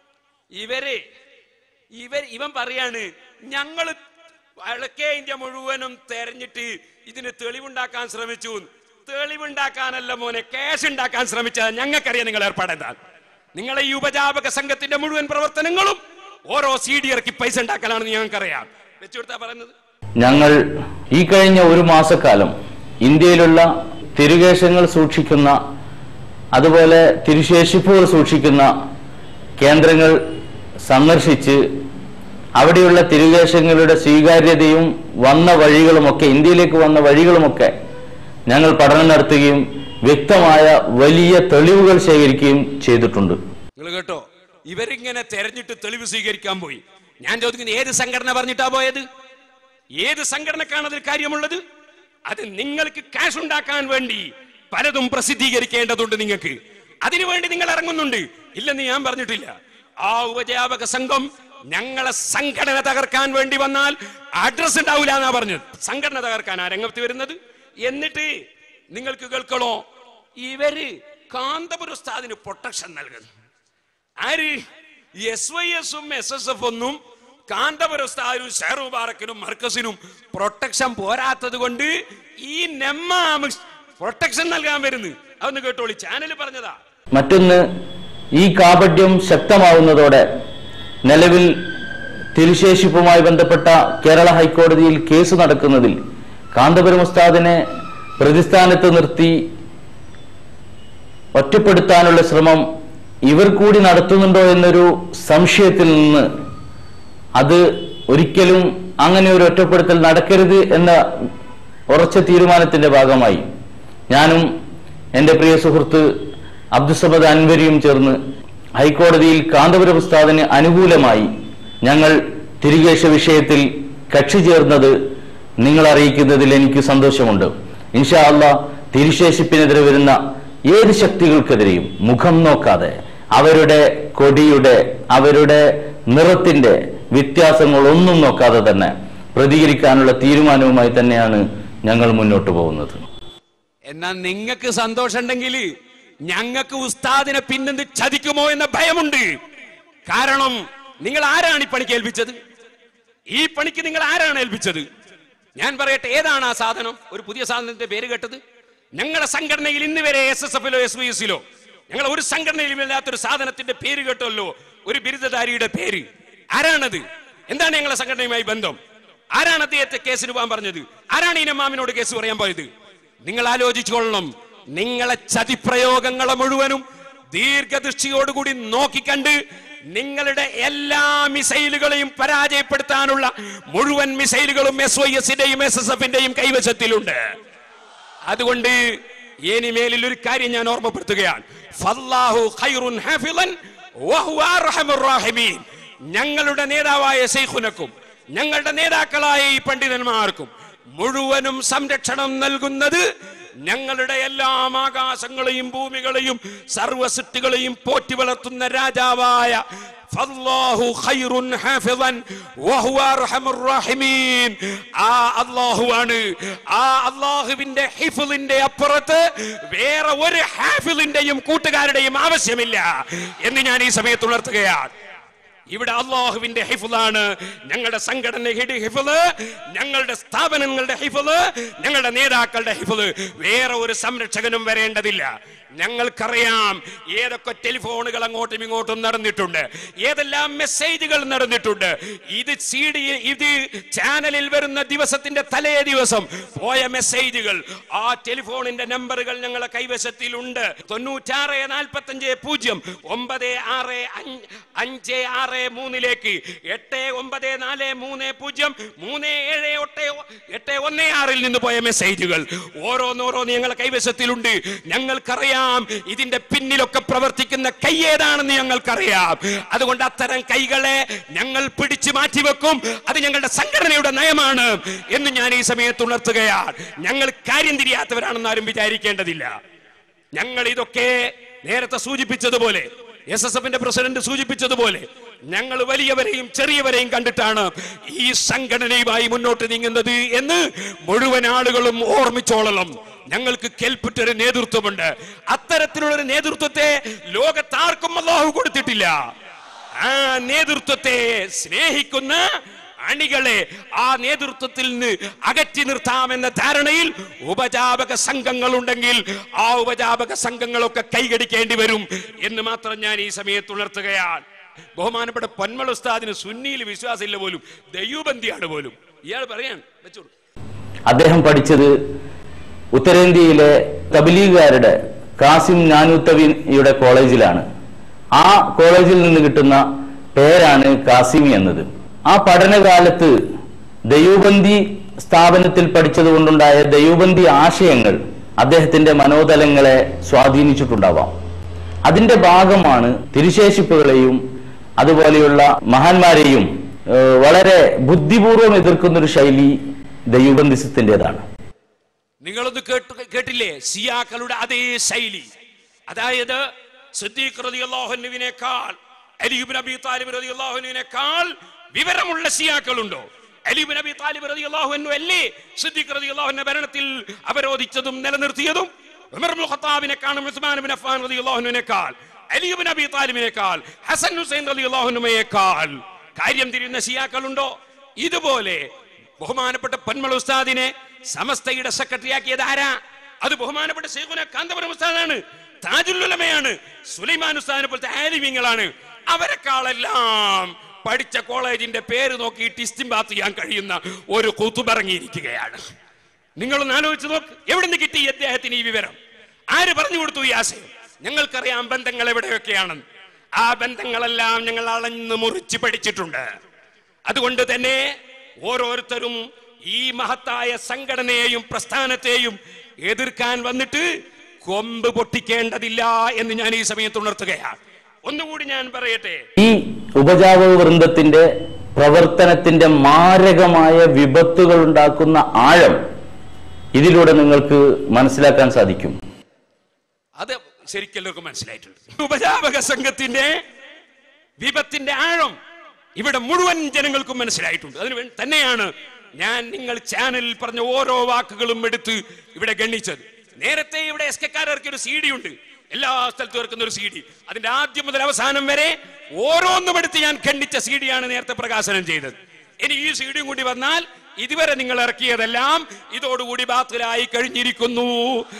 ഇവൻ പറയാണ് ഞങ്ങൾ വടക്കേ ഇന്ത്യ മുഴുവനും തെരഞ്ഞിട്ട് ഇതിന് തെളിവുണ്ടാക്കാൻ ശ്രമിച്ചു. തെളിവുണ്ടാക്കാനല്ല മോനെ, ക്യാഷ് ഉണ്ടാക്കാൻ ശ്രമിച്ചത്. ഞങ്ങൾക്കറിയാം നിങ്ങൾ ഏർപ്പാടെന്താ. നിങ്ങളെ ഈ ഉപജാപക സംഘത്തിന്റെ മുഴുവൻ പ്രവർത്തനങ്ങളും ഓരോ CD ഇറക്കി പൈസ ഉണ്ടാക്കലാണെന്ന് ഞങ്ങൾക്കറിയാം. വെച്ചുകൊടുത്താ പറയുന്നത്. ഞങ്ങൾ ഈ കഴിഞ്ഞ ഒരു മാസക്കാലം ഇന്ത്യയിലുള്ള തിരുകേശങ്ങൾ സൂക്ഷിക്കുന്ന അതുപോലെ തിരുശേഷിപ്പുകൾ സൂക്ഷിക്കുന്ന കേന്ദ്രങ്ങൾ സന്ദർശിച്ച് അവിടെയുള്ള തിരുകേശങ്ങളുടെ സ്വീകാര്യതയും വന്ന വഴികളുമൊക്കെ, ഇന്ത്യയിലേക്ക് വന്ന വഴികളുമൊക്കെ ഞങ്ങൾ പഠനം നടത്തുകയും വ്യക്തമായ വലിയ തെളിവുകൾ ശേഖരിക്കുകയും ചെയ്തിട്ടുണ്ട്. നിങ്ങൾ കേട്ടോ, ഇവരിങ്ങനെ തെരഞ്ഞിട്ട് തെളിവ് സ്വീകരിക്കാൻ പോയി. ഞാൻ ചോദിക്കുന്നത്, ഏത് സംഘടന പറഞ്ഞിട്ടാ പോയത്? ഏത് സംഘടനക്കാണ് അതിൽ കാര്യമുള്ളത്? അത് നിങ്ങൾക്ക് ക്യാഷ് ഉണ്ടാക്കാൻ വേണ്ടി പലതും പ്രസിദ്ധീകരിക്കേണ്ടതുണ്ട്. നിങ്ങൾക്ക് അതിനുവേണ്ടി നിങ്ങൾ ഇറങ്ങുന്നുണ്ട്. ഇല്ലെന്ന് ഞാൻ പറഞ്ഞിട്ടില്ല. ആ ഉപജാപക സംഘം ഞങ്ങളെ സംഘടന തകർക്കാൻ വേണ്ടി വന്നാൽ അഡ്രസ് ഉണ്ടാവില്ല എന്നാ പറഞ്ഞത്. സംഘടന തകർക്കാൻ ആ രംഗത്ത് വരുന്നത്. എന്നിട്ട് നിങ്ങൾക്ക് കേൾക്കണോ, ഇവര് കാന്തപുര ഉസ്താദിന് പ്രൊട്ടക്ഷൻ നൽകുന്നു. ആര്? SYS-ഉം SSF ഒന്നും കാന്തപുര ഉസ്താദിനും ഷെയർ മുബാറക്കിനും മർക്കസിനും പ്രൊട്ടക്ഷൻ പോരാത്തത് കൊണ്ട് ഈ നെമ്മാമ് പ്രൊട്ടക്ഷൻ നൽകാൻ വരുന്നു. അതൊന്ന് കേട്ടോളി, ചാനൽ പറഞ്ഞതാ. മറ്റൊന്ന്, ഈ കാപട്യം ശക്തമാവുന്നതോടെ നിലവിൽ തിരുശേഷിപ്പുമായി ബന്ധപ്പെട്ട കേരള ഹൈക്കോടതിയിൽ കേസ് നടക്കുന്നതിൽ കാന്തപുരം ഉസ്താദിനെ പ്രതിസ്ഥാനത്ത് നിർത്തി ഒറ്റപ്പെടുത്താനുള്ള ശ്രമം ഇവർ കൂടി നടത്തുന്നുണ്ടോ എന്നൊരു സംശയത്തിൽ നിന്ന് അത് ഒരിക്കലും അങ്ങനെ ഒരു ഒറ്റപ്പെടുത്തൽ നടക്കരുത് എന്ന ഉറച്ച തീരുമാനത്തിന്റെ ഭാഗമായി ഞാനും എൻ്റെ പ്രിയ സുഹൃത്ത് അബ്ദുസമദ് അൻവരിയും ചേർന്ന് ഹൈക്കോടതിയിൽ കാന്തപുരം ഉസ്താദിന് അനുകൂലമായി ഞങ്ങൾ തിരികേശ വിഷയത്തിൽ കക്ഷി ചേർന്നത് നിങ്ങൾ അറിയിക്കുന്നതിൽ എനിക്ക് സന്തോഷമുണ്ട്. ഇൻഷാ അല്ലാഹ് തിരുശേഷിപ്പിനെതിരെ വരുന്ന ഏത് ശക്തികൾക്കെതിരെയും മുഖം നോക്കാതെ അവരുടെ കൊടിയുടെ അവരുടെ നിറത്തിന്റെ വ്യത്യാസങ്ങളൊന്നും നോക്കാതെ തന്നെ പ്രതികരിക്കാനുള്ള തീരുമാനവുമായി തന്നെയാണ് ഞങ്ങൾ മുന്നോട്ട് പോകുന്നത്. എന്നാൽ നിങ്ങൾക്ക് സന്തോഷമുണ്ടെങ്കിൽ ഞങ്ങൾക്ക് ഉസ്താദിനെ പിന്നെന്ത് ചതിക്കുമോ എന്ന ഭയമുണ്ട്. കാരണം നിങ്ങൾ ആരാണ് ഈ പണിക്ക് ഏൽപ്പിച്ചത്? ഈ പണിക്ക് നിങ്ങൾ ആരാണ് ഏൽപ്പിച്ചത്? ഞാൻ പറയട്ടെ, ഏതാണ് ആ സാധനം? ഒരു പുതിയ സാധനത്തിന്റെ പേര് കേട്ടത്? ഞങ്ങളുടെ സംഘടനയിൽ ഇന്ന് വരെ SSF-ലോ SYS-ലോ ഞങ്ങൾ ഒരു സംഘടനയിലും ഇല്ലാത്തൊരു സാധനത്തിന്റെ പേര് കേട്ടല്ലോ, ഒരു ബിരുദധാരിയുടെ പേര്. ആരാണത്? എന്താണ് ഞങ്ങളുടെ സംഘടനയുമായി ബന്ധം? ആരാണ് അദ്ദേഹത്തെ കേസിന് പോകാൻ പറഞ്ഞത്? ആരാണ് ഈ ഇമാമിനോട് കേസ് പറയാൻ പോയത്? നിങ്ങൾ ആലോചിച്ചുകൊള്ളണം. നിങ്ങളെ ചതിപ്രയോഗങ്ങളെ മുഴുവനും ദീർഘദൃഷ്ടിയോടുകൂടി നോക്കിക്കണ്ട് നിങ്ങളുടെ എല്ലാ മിസൈലുകളെയും പരാജയപ്പെടുത്താനുള്ള മുഴുവൻ മിസൈലുകളും SYS-ന്റെയും SSF-ന്റെയും കൈവശത്തിലുണ്ട്. അതുകൊണ്ട് ഇനിമേലിൽ ഒരു കാര്യം ഞാൻ ഓർമ്മപ്പെടുത്തുകയാണ്. ഫല്ലാഹു ഖൈറുൻ ഹാഫിളൻ വഹുവ അർഹമുർ റഹീമീൻ. ഞങ്ങളുടെ നേതാവായ ശൈഖുനക്കും ഞങ്ങളുടെ നേതാക്കളായ ഈ പണ്ഡിതന്മാർക്കും മുഴുവനും സംരക്ഷണം നൽകുന്നത് ഞങ്ങളുടെ എല്ലാ ആകാശങ്ങളെയും ഭൂമികളെയും സർവസൃഷ്ടികളെയും പോറ്റി വളർത്തുന്ന രാജാവായ ഫല്ലാഹു ഖൈറുൻ ഹാഫിളൻ വഹുവ അർഹമുർ റഹീമീൻ. ആ അല്ലാഹുവാണ്. ആ അല്ലാഹുവിന്റെ ഹിഫ്ളിന്റെ അപ്പുറത്ത് വേറെ ഒരു ഹാഫിളിന്റെയും കൂട്ടുകാരുടെയും ആവശ്യമില്ല എന്ന് ഞാൻ ഈ സമയത്ത് ഉണർത്തുകയാണ്. ഇവിടെ അല്ലാഹുവിന്റെ ഹിഫ്ളാണ് ഞങ്ങളുടെ സംഘടനയുടെ ഹിഫ്ള്, ഞങ്ങളുടെ സ്ഥാപനങ്ങളുടെ ഹിഫ്ള്, ഞങ്ങളുടെ നേതാക്കളുടെ ഹിഫ്ള്. വേറെ ഒരു സംരക്ഷകനും വരേണ്ടതില്ല. ഞങ്ങൾക്കറിയാം ഏതൊക്കെ ടെലിഫോണുകൾ അങ്ങോട്ടും ഇങ്ങോട്ടും നടന്നിട്ടുണ്ട്, ഏതെല്ലാം മെസ്സേജുകൾ നടന്നിട്ടുണ്ട്. ഇത് ചാനലിൽ വരുന്ന ദിവസത്തിന്റെ തലേ ദിവസം പോയ മെസ്സേജുകൾ, ആ ടെലിഫോണിന്റെ നമ്പറുകൾ ഞങ്ങളുടെ കൈവശത്തിലുണ്ട്. 96495653 8943033716 നിന്ന് പോയ മെസ്സേജുകൾ ഓരോന്നോരോന്ന് ഞങ്ങളുടെ കൈവശത്തിലുണ്ട്. ഞങ്ങൾക്കറിയാം ഇതിന്റെ പിന്നിലൊക്കെ പ്രവർത്തിക്കുന്ന കൈ ഏതാണെന്ന് ഞങ്ങൾക്കറിയാം. അതുകൊണ്ട് അത്തരം കൈകളെ ഞങ്ങൾ പിടിച്ചു മാറ്റിവെക്കും. അത് ഞങ്ങളുടെ സംഘടനയുടെ നയമാണ് എന്ന് ഞാൻ ഈ സമയത്ത് ഉണർത്തുകയാണ്. ഞങ്ങൾ കാര്യം തിരിയാത്തവരാണെന്ന് ആരും വിചാരിക്കേണ്ടതില്ല. ഞങ്ങൾ ഇതൊക്കെ നേരത്തെ സൂചിപ്പിച്ചതുപോലെ, SSF-ന്റെ പ്രസിഡന്റ് സൂചിപ്പിച്ചതുപോലെ, ഞങ്ങൾ വലിയവരെയും ചെറിയവരെയും കണ്ടിട്ടാണ് ഈ സംഘടനയുമായി മുന്നോട്ട് നീങ്ങുന്നത് എന്ന് മുഴുവൻ ആളുകളും ഓർമ്മിച്ചോളണം. ഞങ്ങൾക്ക് കേൾപ്പിട്ടൊരു നേതൃത്വമുണ്ട്. അത്തരത്തിലുള്ളൊരു നേതൃത്വത്തെ ലോകത്താർക്കും അല്ലാഹു കൊടുത്തിട്ടില്ല. ആ നേതൃത്വത്തെ സ്നേഹിക്കുന്ന അണികളെ ആ നേതൃത്വത്തിൽ നിന്ന് അകറ്റി നിർത്താമെന്ന ധാരണയിൽ ഉപജാപക സംഘങ്ങൾ ഉണ്ടെങ്കിൽ ആ ഉപജാപക സംഘങ്ങളൊക്കെ കൈകടിക്കേണ്ടി വരും എന്ന് മാത്രം ഞാൻ ഈ സമയത്ത് ഉണർത്തുകയാണ്. ബഹുമാനപ്പെട്ട പൊന്മള ഉസ്താദിന് സുന്നിയിൽ വിശ്വാസമില്ല പോലും, ദൈവബന്ധിയാണ് പോലും. ഇയാൾ പറയാൻ വെച്ചോളൂ. അദ്ദേഹം പഠിച്ചത് ഉത്തരേന്ത്യയിലെ തബ്ലീഗുകാരുടെ കാസിം നാനൂത്തവിയുടെ കോളേജിലാണ്. ആ കോളേജിൽ നിന്ന് കിട്ടുന്ന പേരാണ് കാസിമി എന്നത്. ആ പഠനകാലത്ത് ദൈവബന്ധി സ്ഥാപനത്തിൽ പഠിച്ചത് കൊണ്ടുണ്ടായ ദൈവബന്ധി ആശയങ്ങൾ അദ്ദേഹത്തിന്റെ മനോതലങ്ങളെ സ്വാധീനിച്ചിട്ടുണ്ടാവാം. അതിന്റെ ഭാഗമാണ് തിരുശേഷിപ്പുകളെയും അതുപോലെയുള്ള മഹാന്മാരെയും വളരെ ബുദ്ധിപൂർവം എതിർക്കുന്നൊരു ശൈലി ദൈവബന്ധിസത്തിൻ്റെതാണ്. നിങ്ങളൊന്ന് കേട്ടില്ലേ സിയാക്കളുടെ അതേ ശൈലി? അതായത് സിദ്ദീഖ് റളിയല്ലാഹു അൻഹുവിനേക്കാൾ അലി ഇബ്നു അബീ താലിബ് റളിയല്ലാഹു അൻഹുവിനേക്കാൾ വിവരമുള്ള സിയാക്കളുണ്ടോ? അലി ഇബ്നു അബീ താലിബ് റളിയല്ലാഹു അൻഹു അല്ലേ സിദ്ദീഖ് റളിയല്ലാഹു അൻഹു ഭരണത്തിൽ അവരോധിച്ചതും നിലനിർത്തിയതും? ഉമർ ഇബ്നു ഖത്താബിനെക്കാളും ഉസ്മാൻ ഇബ്നു അഫ്ഫാൻ റളിയല്ലാഹു അൻഹുവിനേക്കാൾ അലി ഇബ്നു അബീ താലിബിനേക്കാൾ ഹസൻ ഹുസൈൻ റളിയല്ലാഹു അൻഹുവിനേക്കാൾ കാര്യം തിരിയുന്ന സിയാക്കളുണ്ടോ? ഇതുപോലെ ബഹുമാനപ്പെട്ട പൊന്മള ഉസ്താദിനെ സമസ്തയുടെ സെക്രട്ടറി ആക്കിയത് ആരാ? അത് ബഹുമാനപ്പെട്ട ശൈഖുന കാന്തപുരം ഉസ്താദാണ്, താജുൽ ഉലമയാണ്, സുലൈമാൻ ഉസ്താദിനെ പോലത്തെ ആലിമീങ്ങളാണ്. അവരെക്കാളെല്ലാം പഠിച്ച കോളേജിന്റെ പേര് നോക്കിയിട്ട് ഇസ്തിംബാത്ത് ചെയ്യാൻ കഴിയുന്ന ഒരു ഖുതുബിറങ്ങിയിരിക്കുകയാണ്. നിങ്ങളൊന്ന് ആലോചിച്ച് നോക്ക്, എവിടെ നിന്ന് കിട്ടി അദ്ദേഹത്തിന് ഈ വിവരം? ആര് പറഞ്ഞു കൊടുത്തു ഈ ആശയം? ഞങ്ങൾക്കറിയാം ബന്ധങ്ങൾ എവിടെയൊക്കെയാണെന്ന്. ആ ബന്ധങ്ങളെല്ലാം ഞങ്ങൾ അളന്ന് മുറിച്ച് പഠിച്ചിട്ടുണ്ട്. അതുകൊണ്ട് തന്നെ ഓരോരുത്തരും ഈ മഹത്തായ സംഘടനയെയും പ്രസ്ഥാനത്തെയും എതിർക്കാൻ വന്നിട്ട് കൊമ്പ് പൊട്ടിക്കേണ്ടതില്ല എന്ന് ഞാൻ ഈ സമയത്ത് ഉണർത്തുകയാണ്. ഒന്നുകൂടി ഞാൻ പറയട്ടെ, ഈ ഉപജാപക വൃന്ദത്തിന്റെ പ്രവർത്തനത്തിന്റെ മാരകമായ വിപത്തുകൾ ഉണ്ടാക്കുന്ന ആഴം ഇതിലൂടെ നിങ്ങൾക്ക് മനസ്സിലാക്കാൻ സാധിക്കും. അത് ശരിക്കെല്ലാവർക്കും മനസ്സിലായിട്ടുണ്ട്. ഉപജാപക സംഘത്തിന്റെ വിപത്തിന്റെ ആഴം ഇവിടെ മുഴുവൻ ജനങ്ങൾക്കും മനസ്സിലായിട്ടുണ്ട്. അതിന് തന്നെയാണ് ഞാൻ നിങ്ങൾ ചാനലിൽ പറഞ്ഞ ഓരോ വാക്കുകളും എടുത്ത് ഇവിടെ ഗണ്ണിച്ചത്. നേരത്തെ ഇവിടെ SK-ക്കാർ ഇറക്കിയ ഒരു CD ഉണ്ട്, എല്ലാ സ്ഥലത്തും ഇറക്കുന്ന ഒരു CD. അതിന്റെ ആദ്യം മുതൽ അവസാനം വരെ ഓരോന്നും എടുത്ത് ഞാൻ ഖണ്ഡിച്ച CD ആണ് നേരത്തെ പ്രകാശനം ചെയ്തത്. ഇനി ഈ CD കൂടി വന്നാൽ ഇതുവരെ നിങ്ങൾ ഇറക്കിയതെല്ലാം ഇതോടുകൂടി ബാത്തിലായി കഴിഞ്ഞിരിക്കുന്നു.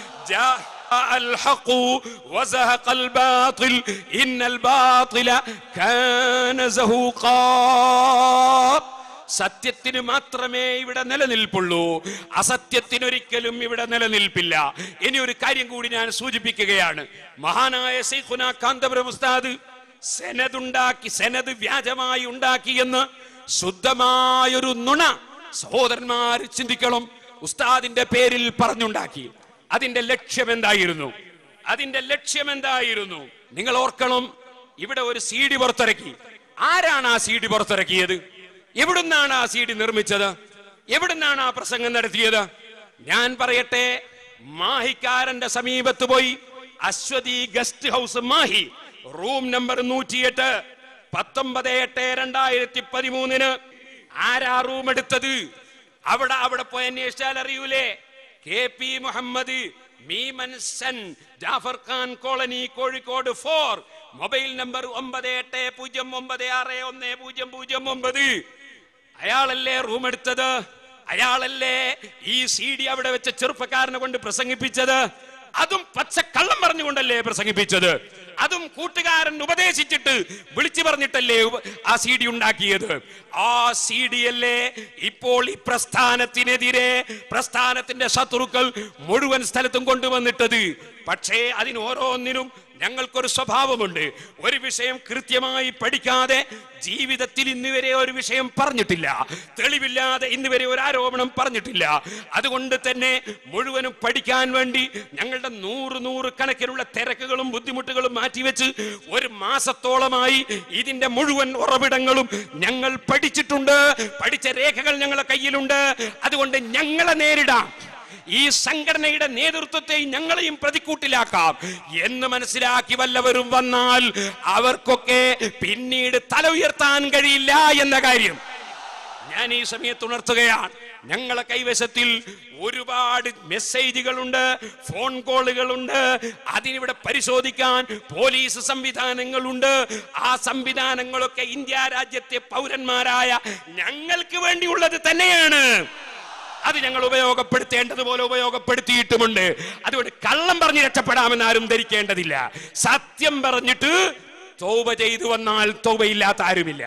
സത്യത്തിന് മാത്രമേ ഇവിടെ നിലനിൽപ്പുള്ളൂ, അസത്യത്തിനൊരിക്കലും ഇവിടെ നിലനിൽപ്പില്ല. ഇനി ഒരു കാര്യം കൂടി ഞാൻ സൂചിപ്പിക്കുകയാണ്. മഹാനായ ശൈഖുനാ കാന്തപുരം ഉസ്താദ് സെനത് വ്യാജമായി ഉണ്ടാക്കിയെന്ന് ശുദ്ധമായൊരു നുണ സഹോദരന്മാർ ചിന്തിക്കണം. ഉസ്താദിന്റെ പേരിൽ പറഞ്ഞുണ്ടാക്കി. അതിന്റെ ലക്ഷ്യം എന്തായിരുന്നു? നിങ്ങൾ ഓർക്കണം, ഇവിടെ ഒരു CD പുറത്തിറക്കി. ആരാണ് ആ CD പുറത്തിറക്കിയത്? എവിടുന്നാണ് ആ CD നിർമ്മിച്ചത്? എവിടുന്നാണ് ആ പ്രസംഗം നടത്തിയത്? ഞാൻ പറയട്ടെ, മാഹിക്കാരന്റെ സമീപത്ത് പോയി Aswathi guest house Mahe, room number 108, 19/8/2013 ആരാ റൂം എടുത്തത്? അവിടെ പോയി അന്വേഷിച്ചാൽ അറിയൂലേ. KP മുഹമ്മദ്, മീമൻസൻ, Jafar Khan colony, Kozhikode 4, mobile number 9809611009. അയാളല്ലേ റൂം എടുത്തത്? അയാളല്ലേ ഈ CD അവിടെ വെച്ച ചെറുപ്പക്കാരനെ കൊണ്ട് പ്രസംഗിപ്പിച്ചത്? അതും പച്ചക്കള്ളം പറഞ്ഞുകൊണ്ടല്ലേ പ്രസംഗിപ്പിച്ചത്? അതും കൂട്ടുകാരൻ ഉപദേശിച്ചിട്ട് വിളിച്ചു പറഞ്ഞിട്ടല്ലേ ആ CD ഉണ്ടാക്കിയത്? ആ CD അല്ലേ ഇപ്പോൾ ഈ പ്രസ്ഥാനത്തിനെതിരെ പ്രസ്ഥാനത്തിന്റെ ശത്രുക്കൾ മുഴുവൻ സ്ഥലത്തും കൊണ്ടുവന്നിട്ടത്. പക്ഷേ അതിന് ഓരോന്നിനും ഞങ്ങൾക്കൊരു സ്വഭാവമുണ്ട്. ഒരു വിഷയം കൃത്യമായി പഠിക്കാതെ ജീവിതത്തിൽ ഇന്നുവരെ ഒരു വിഷയം പറഞ്ഞിട്ടില്ല, തെളിവില്ലാതെ ഇന്നുവരെ ഒരു ആരോപണം പറഞ്ഞിട്ടില്ല. അതുകൊണ്ട് തന്നെ മുഴുവനും പഠിക്കാൻ വേണ്ടി ഞങ്ങളുടെ 100 കണക്കിനുള്ള തിരക്കുകളും ബുദ്ധിമുട്ടുകളും മാറ്റിവെച്ച് 1 മാസത്തോളമായി ഇതിന്റെ മുഴുവൻ ഉറവിടങ്ങളും ഞങ്ങൾ പഠിച്ചിട്ടുണ്ട്. പഠിച്ച രേഖകൾ ഞങ്ങളുടെ കയ്യിലുണ്ട്. അതുകൊണ്ട് ഞങ്ങളെ നേരിടാം, ഈ സംഘടനയുടെ നേതൃത്വത്തെ ഞങ്ങളെയും പ്രതിക്കൂട്ടിലാക്കാം എന്ന് മനസ്സിലാക്കി വല്ലവരും വന്നാൽ അവർക്കൊക്കെ പിന്നീട് തല ഉയർത്താൻ കഴിയില്ല എന്ന കാര്യം ഞാൻ ഈ സമയത്ത് ഉണർത്തുകയാണ്. ഞങ്ങളെ കൈവശത്തിൽ ഒരുപാട് മെസ്സേജുകളുണ്ട്, ഫോൺ കോളുകളുണ്ട്. അതിനിവിടെ പരിശോധിക്കാൻ പോലീസ് സംവിധാനങ്ങളുണ്ട്. ആ സംവിധാനങ്ങളൊക്കെ ഇന്ത്യ രാജ്യത്തെ പൗരന്മാരായ ഞങ്ങൾക്ക് വേണ്ടിയുള്ളത് തന്നെയാണ്. അത് ഞങ്ങൾ ഉപയോഗപ്പെടുത്തേണ്ടതുപോലെ ഉപയോഗപ്പെടുത്തിയിട്ടുമുണ്ട്. അതുകൊണ്ട് കള്ളം പറഞ്ഞ് രക്ഷപ്പെടാമെന്ന് ആരും ധരിക്കേണ്ടതില്ല. സത്യം പറഞ്ഞിട്ട് തൗബ ചെയ്തു വന്നാൽ തൗബയില്ലാത്ത ആരുമില്ല.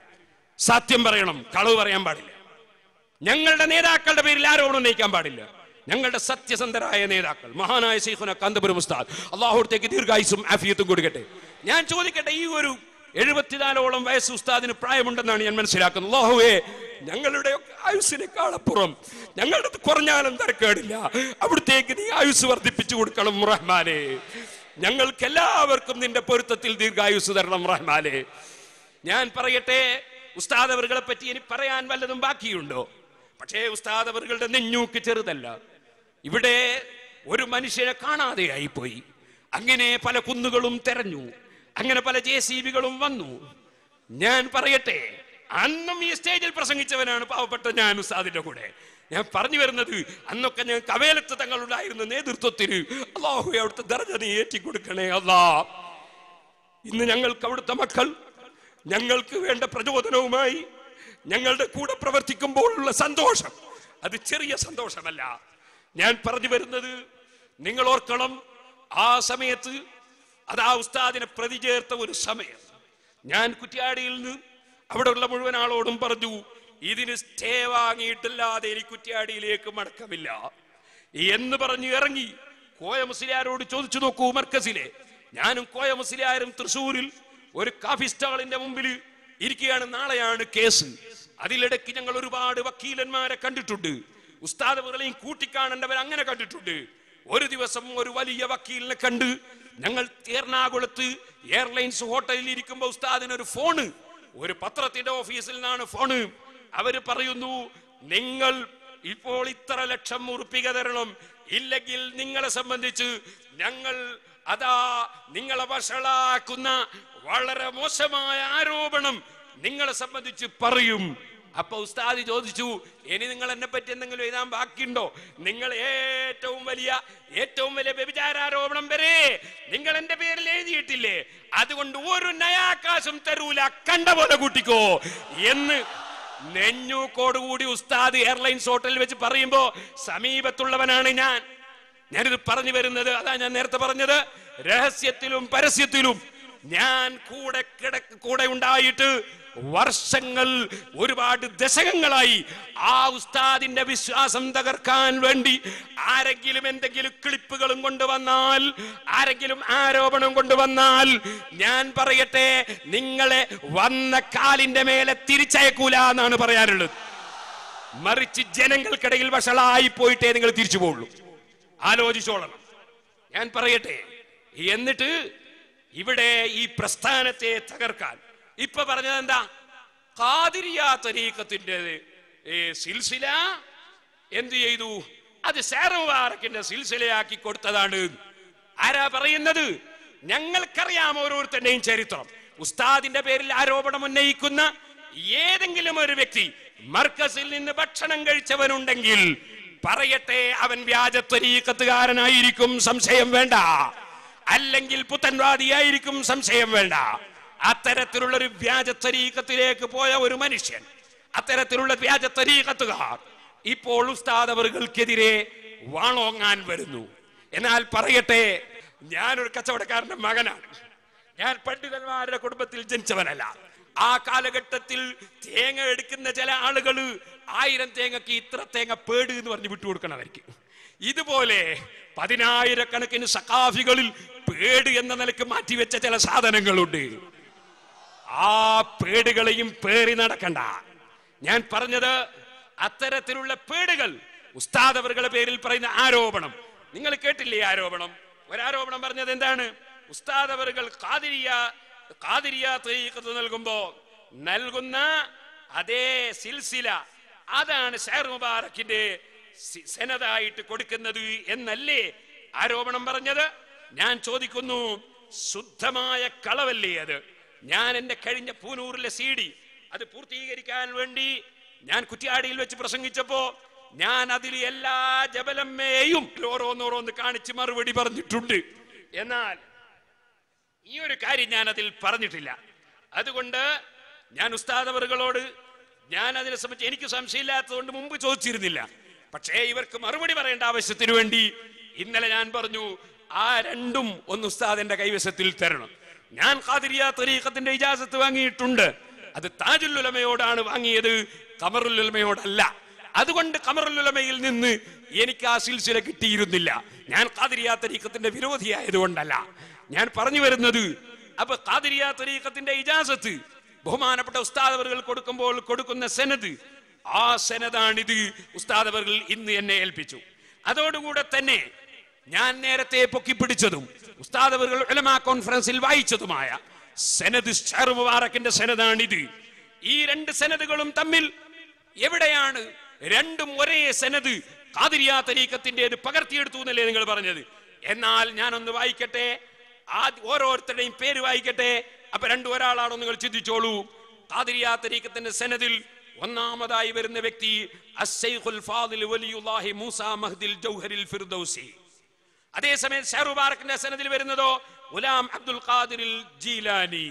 സത്യം പറയണം, കളവ് പറയാൻ പാടില്ല. ഞങ്ങളുടെ നേതാക്കളുടെ പേരിൽ ആരോപണം ഉന്നയിക്കാൻ പാടില്ല. ഞങ്ങളുടെ സത്യസന്ധരായ നേതാക്കൾ മഹാനായ ശൈഖുനാ കാന്തപുരം ഉസ്താദ്, അല്ലാഹുവിലേക്ക് ദീർഘായുസ്സും ആഫിയത്തും കൊടുക്കട്ടെ. ഞാൻ ചോദിക്കട്ടെ, ഈ ഒരു 74ഓളം വയസ്സ് ഉസ്താദിന് പ്രായമുണ്ടെന്നാണ് ഞാൻ മനസ്സിലാക്കുന്നത്. അല്ലാഹുവേ, ഞങ്ങളുടെ ആയുസ്സിനേക്കാളപ്പുറം ഞങ്ങളുടെ കുറഞ്ഞാലും തരക്കേടില്ല, അവിടത്തേക്ക് നീ ആയുസ് വർദ്ധിപ്പിച്ചു കൊടുക്കണം റഹ്മാനെ. ഞങ്ങൾക്ക് എല്ലാവർക്കും നിന്റെ പൊരുത്തത്തിൽ ദീർഘായുസ് തരണം റഹ്മാനെ. ഞാൻ പറയട്ടെ, ഉസ്താദ് അവറുകളെ പറ്റി ഇനി പറയാൻ വല്ലതും ബാക്കിയുണ്ടോ? പക്ഷേ ഉസ്താദ് അവറുകളുടെ നെഞ്ഞൂക്ക് ചെറുതല്ല. ഇവിടെ ഒരു മനുഷ്യനെ കാണാതെയായി പോയി. അങ്ങനെ പല കുന്നുകളും തെരഞ്ഞു, അങ്ങനെ പല JCBകളും വന്നു. ഞാൻ പറയട്ടെ, അന്നും ഈ സ്റ്റേജിൽ പ്രസംഗിച്ചവനാണ് പാവപ്പെട്ട ഞാൻ ഉസ്താദിന്റെ കൂടെ. ഞാൻ പറഞ്ഞു വരുന്നത്, അന്നൊക്കെ ഞാൻ കവേലത്ത് തങ്ങളുണ്ടായിരുന്ന നേതൃത്വത്തിന് അല്ലാഹു അവിടുത്തെ ദർജ നീ ഏറ്റിക്കൊടുക്കണേ അല്ലാ. ഇന്ന് ഞങ്ങൾക്ക് അവിടുത്തെ മക്കൾ ഞങ്ങൾക്ക് വേണ്ട പ്രചോദനവുമായി ഞങ്ങളുടെ കൂടെ പ്രവർത്തിക്കുമ്പോഴുള്ള സന്തോഷം അത് ചെറിയ സന്തോഷമല്ല. ഞാൻ പറഞ്ഞു വരുന്നത്, നിങ്ങൾ ഓർക്കണം, ആ സമയത്ത് അത് ആ ഉസ്താദിനെ പ്രതി ചേർത്ത ഒരു സമയം. ഞാൻ കുറ്റ്യാടിയിൽ നിന്ന് അവിടെയുള്ള മുഴുവൻ ആളോടും പറഞ്ഞു, ഇതിന് സ്റ്റേ വാങ്ങിയിട്ടില്ലാതെ എനിക്ക് കുറ്റ്യാടിയിലേക്ക് മടക്കമില്ല എന്ന് പറഞ്ഞു ഇറങ്ങി. കോയ മുസ്ലിയാരോട് ചോദിച്ചു നോക്കൂ, മർക്കസിലെ ഞാനും കോയ മുസ്ലിയാരും തൃശ്ശൂരിൽ ഒരു കാഫി സ്റ്റാളിന്റെ മുമ്പിൽ ഇരിക്കുകയാണ്. നാളെയാണ് കേസ്. അതിലിടയ്ക്ക് ഞങ്ങൾ ഒരുപാട് വക്കീലന്മാരെ കണ്ടിട്ടുണ്ട്. ഉസ്താദുകളെയും കൂട്ടിക്കാണേണ്ടവർ അങ്ങനെ കണ്ടിട്ടുണ്ട്. ഒരു ദിവസം ഒരു വലിയ വക്കീലിനെ കണ്ട് ഞങ്ങൾ എറണാകുളത്ത് എയർലൈൻസ് ഹോട്ടലിൽ ഇരിക്കുമ്പോൾ ഉസ്താദിനൊരു ഫോണ്, ഒരു പത്രത്തിന്റെ ഓഫീസിൽ നിന്നാണ് ഫോണ്. അവര് പറയുന്നു, നിങ്ങൾ ഇപ്പോൾ ഇത്ര ലക്ഷം ഉറുപ്പിക തരണം, ഇല്ലെങ്കിൽ നിങ്ങളെ സംബന്ധിച്ച് ഞങ്ങൾ അതാ നിങ്ങളെ വഷളാക്കുന്ന വളരെ മോശമായ ആരോപണം നിങ്ങളെ സംബന്ധിച്ച് പറയും. അപ്പൊ ഉസ്താദ് ചോദിച്ചു, ഇനി നിങ്ങൾ എന്നെ പറ്റി എന്തെങ്കിലും എഴുതാൻ ബാക്കിയുണ്ടോ? നിങ്ങൾ ഏറ്റവും വലിയ വ്യഭിചാരോപണം വരെ നിങ്ങൾ എന്റെ പേരിൽ എഴുതിയിട്ടില്ലേ, അതുകൊണ്ട് ഒരു നയാകാശം തരൂല, കണ്ട പോലെ കൂട്ടിക്കോ എന്ന് നെഞ്ഞൂക്കോടുകൂടി ഉസ്താദ് എയർലൈൻസ് ഹോട്ടലിൽ വെച്ച് പറയുമ്പോ സമീപത്തുള്ളവനാണ് ഞാനിത് പറഞ്ഞു വരുന്നത്. അതാ ഞാൻ നേരത്തെ പറഞ്ഞത്, രഹസ്യത്തിലും പരസ്യത്തിലും ഞാൻ കൂടെ ഉണ്ടായിട്ട് വർഷങ്ങൾ, ഒരുപാട് ദശകങ്ങളായി ആ ഉസ്താദിന്റെ വിശ്വാസം തകർക്കാൻ വേണ്ടി ആരെങ്കിലും എന്തെങ്കിലും ക്ലിപ്പുകളും കൊണ്ടുവന്നാൽ, ആരെങ്കിലും ആരോപണം കൊണ്ടുവന്നാൽ, ഞാൻ പറയട്ടെ, നിങ്ങളെ വന്ന കാലിന്റെ മേലെ തിരിച്ചയക്കൂല എന്നാണ് പറയാനുള്ളത്. മറിച്ച് ജനങ്ങൾക്കിടയിൽ വഷളായി പോയിട്ടേ നിങ്ങൾ തിരിച്ചു പോകുള്ളൂ. ആലോചിച്ചോളണം. ഞാൻ പറയട്ടെ, എന്നിട്ട് ഇവിടെ ഈ പ്രസ്ഥാനത്തെ തകർക്കാൻ ഇപ്പൊ പറഞ്ഞത് എന്താ? ഖാദിരിയ തരീഖത്തിന്റെ സിൽസില എന്ത് ചെയ്തു? അത് സൈർ മുബാറക്കിന്റെ സിൽസിലയാക്കി കൊടുത്തതാണ്. ആരാ പറയുന്നത്? ഞങ്ങൾക്കറിയാം ഓരോരുത്തരുടെയും ചരിത്രം. ഉസ്താദിന്റെ പേരിൽ ആരോപണം ഉന്നയിക്കുന്ന ഏതെങ്കിലും ഒരു വ്യക്തി മർക്കസിൽ നിന്ന് ഭക്ഷണം കഴിച്ചവനുണ്ടെങ്കിൽ പറയട്ടെ, അവൻ വ്യാജ തരീഖത്തുകാരനായിരിക്കും, സംശയം വേണ്ട. അല്ലെങ്കിൽ പുത്തൻവാദിയായിരിക്കും, സംശയം വേണ്ട. അത്തരത്തിലുള്ളൊരു വ്യാജ തരീഖത്തിലേക്ക് പോയ ഒരു മനുഷ്യൻ, അത്തരത്തിലുള്ള വ്യാജ തരീഖത്തുകാർ ഇപ്പോൾ ഉസ്താദ് അവർക്കെതിരെ വാളോങ്ങാൻ വരുന്നു. എന്നാൽ പറയട്ടെ, ഞാനൊരു കച്ചവടക്കാരന്റെ മകനാണ്. ഞാൻ പണ്ഡിതന്മാരുടെ കുടുംബത്തിൽ ജനിച്ചവനല്ല. ആ കാലഘട്ടത്തിൽ തേങ്ങ എടുക്കുന്ന ചില ആളുകൾ 1000 തേങ്ങക്ക് ഇത്ര തേങ്ങ പേട് എന്ന് പറഞ്ഞ് വിട്ടുകൊടുക്കണവർക്ക്. ഇതുപോലെ 10,000-കണക്കിന് സഖാഫികളിൽ പേട് എന്ന നിലക്ക് മാറ്റിവെച്ച ചില സാധനങ്ങളുണ്ട്. ആ പേടുകളെയും പേറി നടക്കണ്ട. ഞാൻ പറഞ്ഞത്, അത്തരത്തിലുള്ള പേടുകൾ, ഉസ്താദ് അവരുടെ പേരിൽ പറയുന്ന ആരോപണം നിങ്ങൾ കേട്ടില്ലേ? ആരോപണം, ഒരാരോപണം പറഞ്ഞത് എന്താണ്? ഉസ്താദ് അവர்கள் ഖാദിരിയ തരീഖത്ത് നൽകുന്ന അതേ സിൽസില, അതാണ് സൈർ മുബാറക്കിന്റെ സെനതായിട്ട് കൊടുക്കുന്നത് എന്നല്ലേ ആരോപണം പറഞ്ഞത്? ഞാൻ ചോദിക്കുന്നു, ശുദ്ധമായ കളവല്ലേ അത്? ഞാൻ എന്റെ കഴിഞ്ഞ പൂനൂറിലെ CD അത് പൂർത്തീകരിക്കാൻ വേണ്ടി ഞാൻ കുറ്റ്യാടിയിൽ വെച്ച് പ്രസംഗിച്ചപ്പോ ഞാൻ അതിൽ എല്ലാ ജബലമ്മയെയും ഓരോന്നോരോന്ന് കാണിച്ച് മറുപടി പറഞ്ഞിട്ടുണ്ട്. എന്നാൽ ഈ ഒരു കാര്യം ഞാൻ അതിൽ പറഞ്ഞിട്ടില്ല. അതുകൊണ്ട് ഞാൻ ഉസ്താദ് അവറുകളോട് ഞാൻ അതിനെ സംബന്ധിച്ച് എനിക്ക് സംശയമില്ലാത്തതുകൊണ്ട് മുമ്പ് ചോദിച്ചിരുന്നില്ല. പക്ഷേ ഇവർക്ക് മറുപടി പറയേണ്ട ആവശ്യത്തിന് വേണ്ടി ഇന്നലെ ഞാൻ പറഞ്ഞു, ആ രണ്ടും ഒന്ന് ഉസ്താദിന്റെ കൈവശത്തിൽ തരണം. ഞാൻ ഖാദിരിയ തരീഖത്തിന്റെ ഇജാസത്ത് വാങ്ങിയിട്ടുണ്ട്. അത് താജുൽ ഉലമയോടാണ് വാങ്ങിയത്, ഖമറുൽ ഉലമയോടല്ല. അതുകൊണ്ട് ഖമറുൽ ഉലമയിൽ നിന്ന് എനിക്ക് ആ സിൽസില കിട്ടിയിരുന്നില്ല. ഞാൻ ഖാദിരിയ തരീഖത്തിന്റെ വിരോധിയായതുകൊണ്ടല്ല. ഞാൻ പറഞ്ഞു വരുന്നത്, അപ്പൊ ഖാദിരിയ തരീഖത്തിന്റെ ഇജാസത്ത് ബഹുമാനപ്പെട്ട ഉസ്താദ് അവറുകൾ കൊടുക്കുമ്പോൾ കൊടുക്കുന്ന സെനദ്, ആ സെനദാണിത്. ഉസ്താദ് അവറുകൾ ഇന്ന് എന്നെ ഏൽപ്പിച്ചു. അതോടുകൂടെ തന്നെ ഞാൻ നേരത്തെ പൊക്കിപ്പിടിച്ചതും ഉസ്താദ് അവറുകൾ ഉലമാ കോൺഫറൻസിൽ വായിച്ചതുമായ സെനദ് സൈർ മുബാറക്കിന്റെ സെനദാണിത്. ഈ രണ്ട് സെനദുകളും തമ്മിൽ എവിടെയാണ്? രണ്ടും ഒരേ സെനദ് ഖാദിരിയ തരീഖത്തിന്റേത് പകർത്തിയെടുത്തു എന്നല്ലേ നിങ്ങൾ പറഞ്ഞത്? എന്നാൽ ഞാനൊന്ന് വായിക്കട്ടെ, ഓരോരുത്തരുടെയും പേര് വായിക്കട്ടെ. അപ്പൊ രണ്ടും ഒരാളാണോ നിങ്ങൾ ചിന്തിച്ചോളൂ. ഖാദിരിയ തരീഖത്തിന്റെ സെനദിൽ ഒന്നാമതായി വരുന്ന വ്യക്തി അസ്സൈഖുൽ ഫാദിൽ വലിയുല്ലാഹി മൂസ മഹ്ദിൽ ജൗഹരിൽ ഫിർദൗസി. അതേസമയം സൈർ മുബാറക്കിന്റെ സെനദിൽ വരുന്നതോ ഗുലാം അബ്ദുൽ ഖാദിറിൽ ജീലാനി.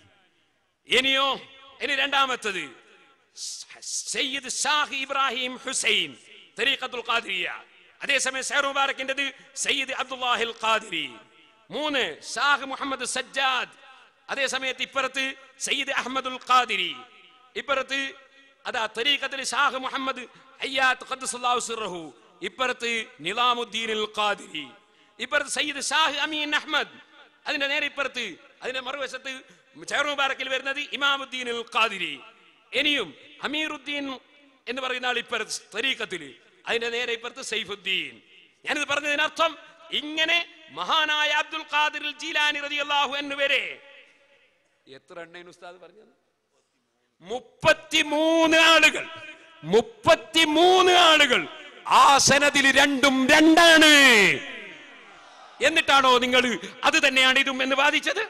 ഇനി രണ്ടാമത്തത് സയ്യിദ് ഷാഹി ഇബ്രാഹിം ഹുസൈൻ തരീഖത്തുൽ ഖാദിരിയ. അതേസമയം സൈർ മുബാറക്കിന്റേത് സയ്യിദ് അബ്ദുല്ലാഹിൽ ഖാദിരി. 3 ഷാഹ് മുഹമ്മദ് സജ്ജാദ്. അതേസമയത്ത് ഇപ്പുറത്ത് സയ്യിദ് അഹമ്മദുൽ ഖാദിരി. ഇപ്പുറത്ത് അതാ തരീഖത്തിൽ ഷാഹ് മുഹമ്മദ് അയ്യാത്ത് ഖദ്ദസല്ലാഹു സിർറഹു. ഇപ്പുറത്ത് നിലാമുദ്ദീനുൽ ഖാദിരി. ഇപ്പുറത്ത് സയ്യിദ് ഷാഹ് അമീൻ അഹമ്മദ്. അതിന്റെ നേരെ ഇപ്പുറത്ത്, അതിന്റെ മറുവശത്ത് ഷെയർ മുബാറക്കിൽ വരുന്നത് ഇമാമുദ്ദീൻ അൽ ഖാദിരി. ഇനിയും അമീറുദ്ദീൻ എന്ന് പറയുന്ന ആൾ ഇപ്പുറത്ത് തരീഖത്തിൽ, അതിന്റെ നേരെ ഇപ്പുറത്ത് സൈഫുദ്ദീൻ. ഞാനിത് പറഞ്ഞതിനർത്ഥം ഇങ്ങനെ മഹാനായ അബ്ദുൽ ഖാദിർ ജീലാനി റളിയല്ലാഹു അൻഹു വരെ എത്ര എണ്ണേനു ഉസ്താദ് പറഞ്ഞത്? 33 ആളുകൾ. 33 ആളുകൾ. ആ സനദിൽ രണ്ടും രണ്ടാണ്. എന്നിട്ടാണോ നിങ്ങൾ അത് തന്നെയാണ് ഇതും എന്ന് വാദിച്ചത്?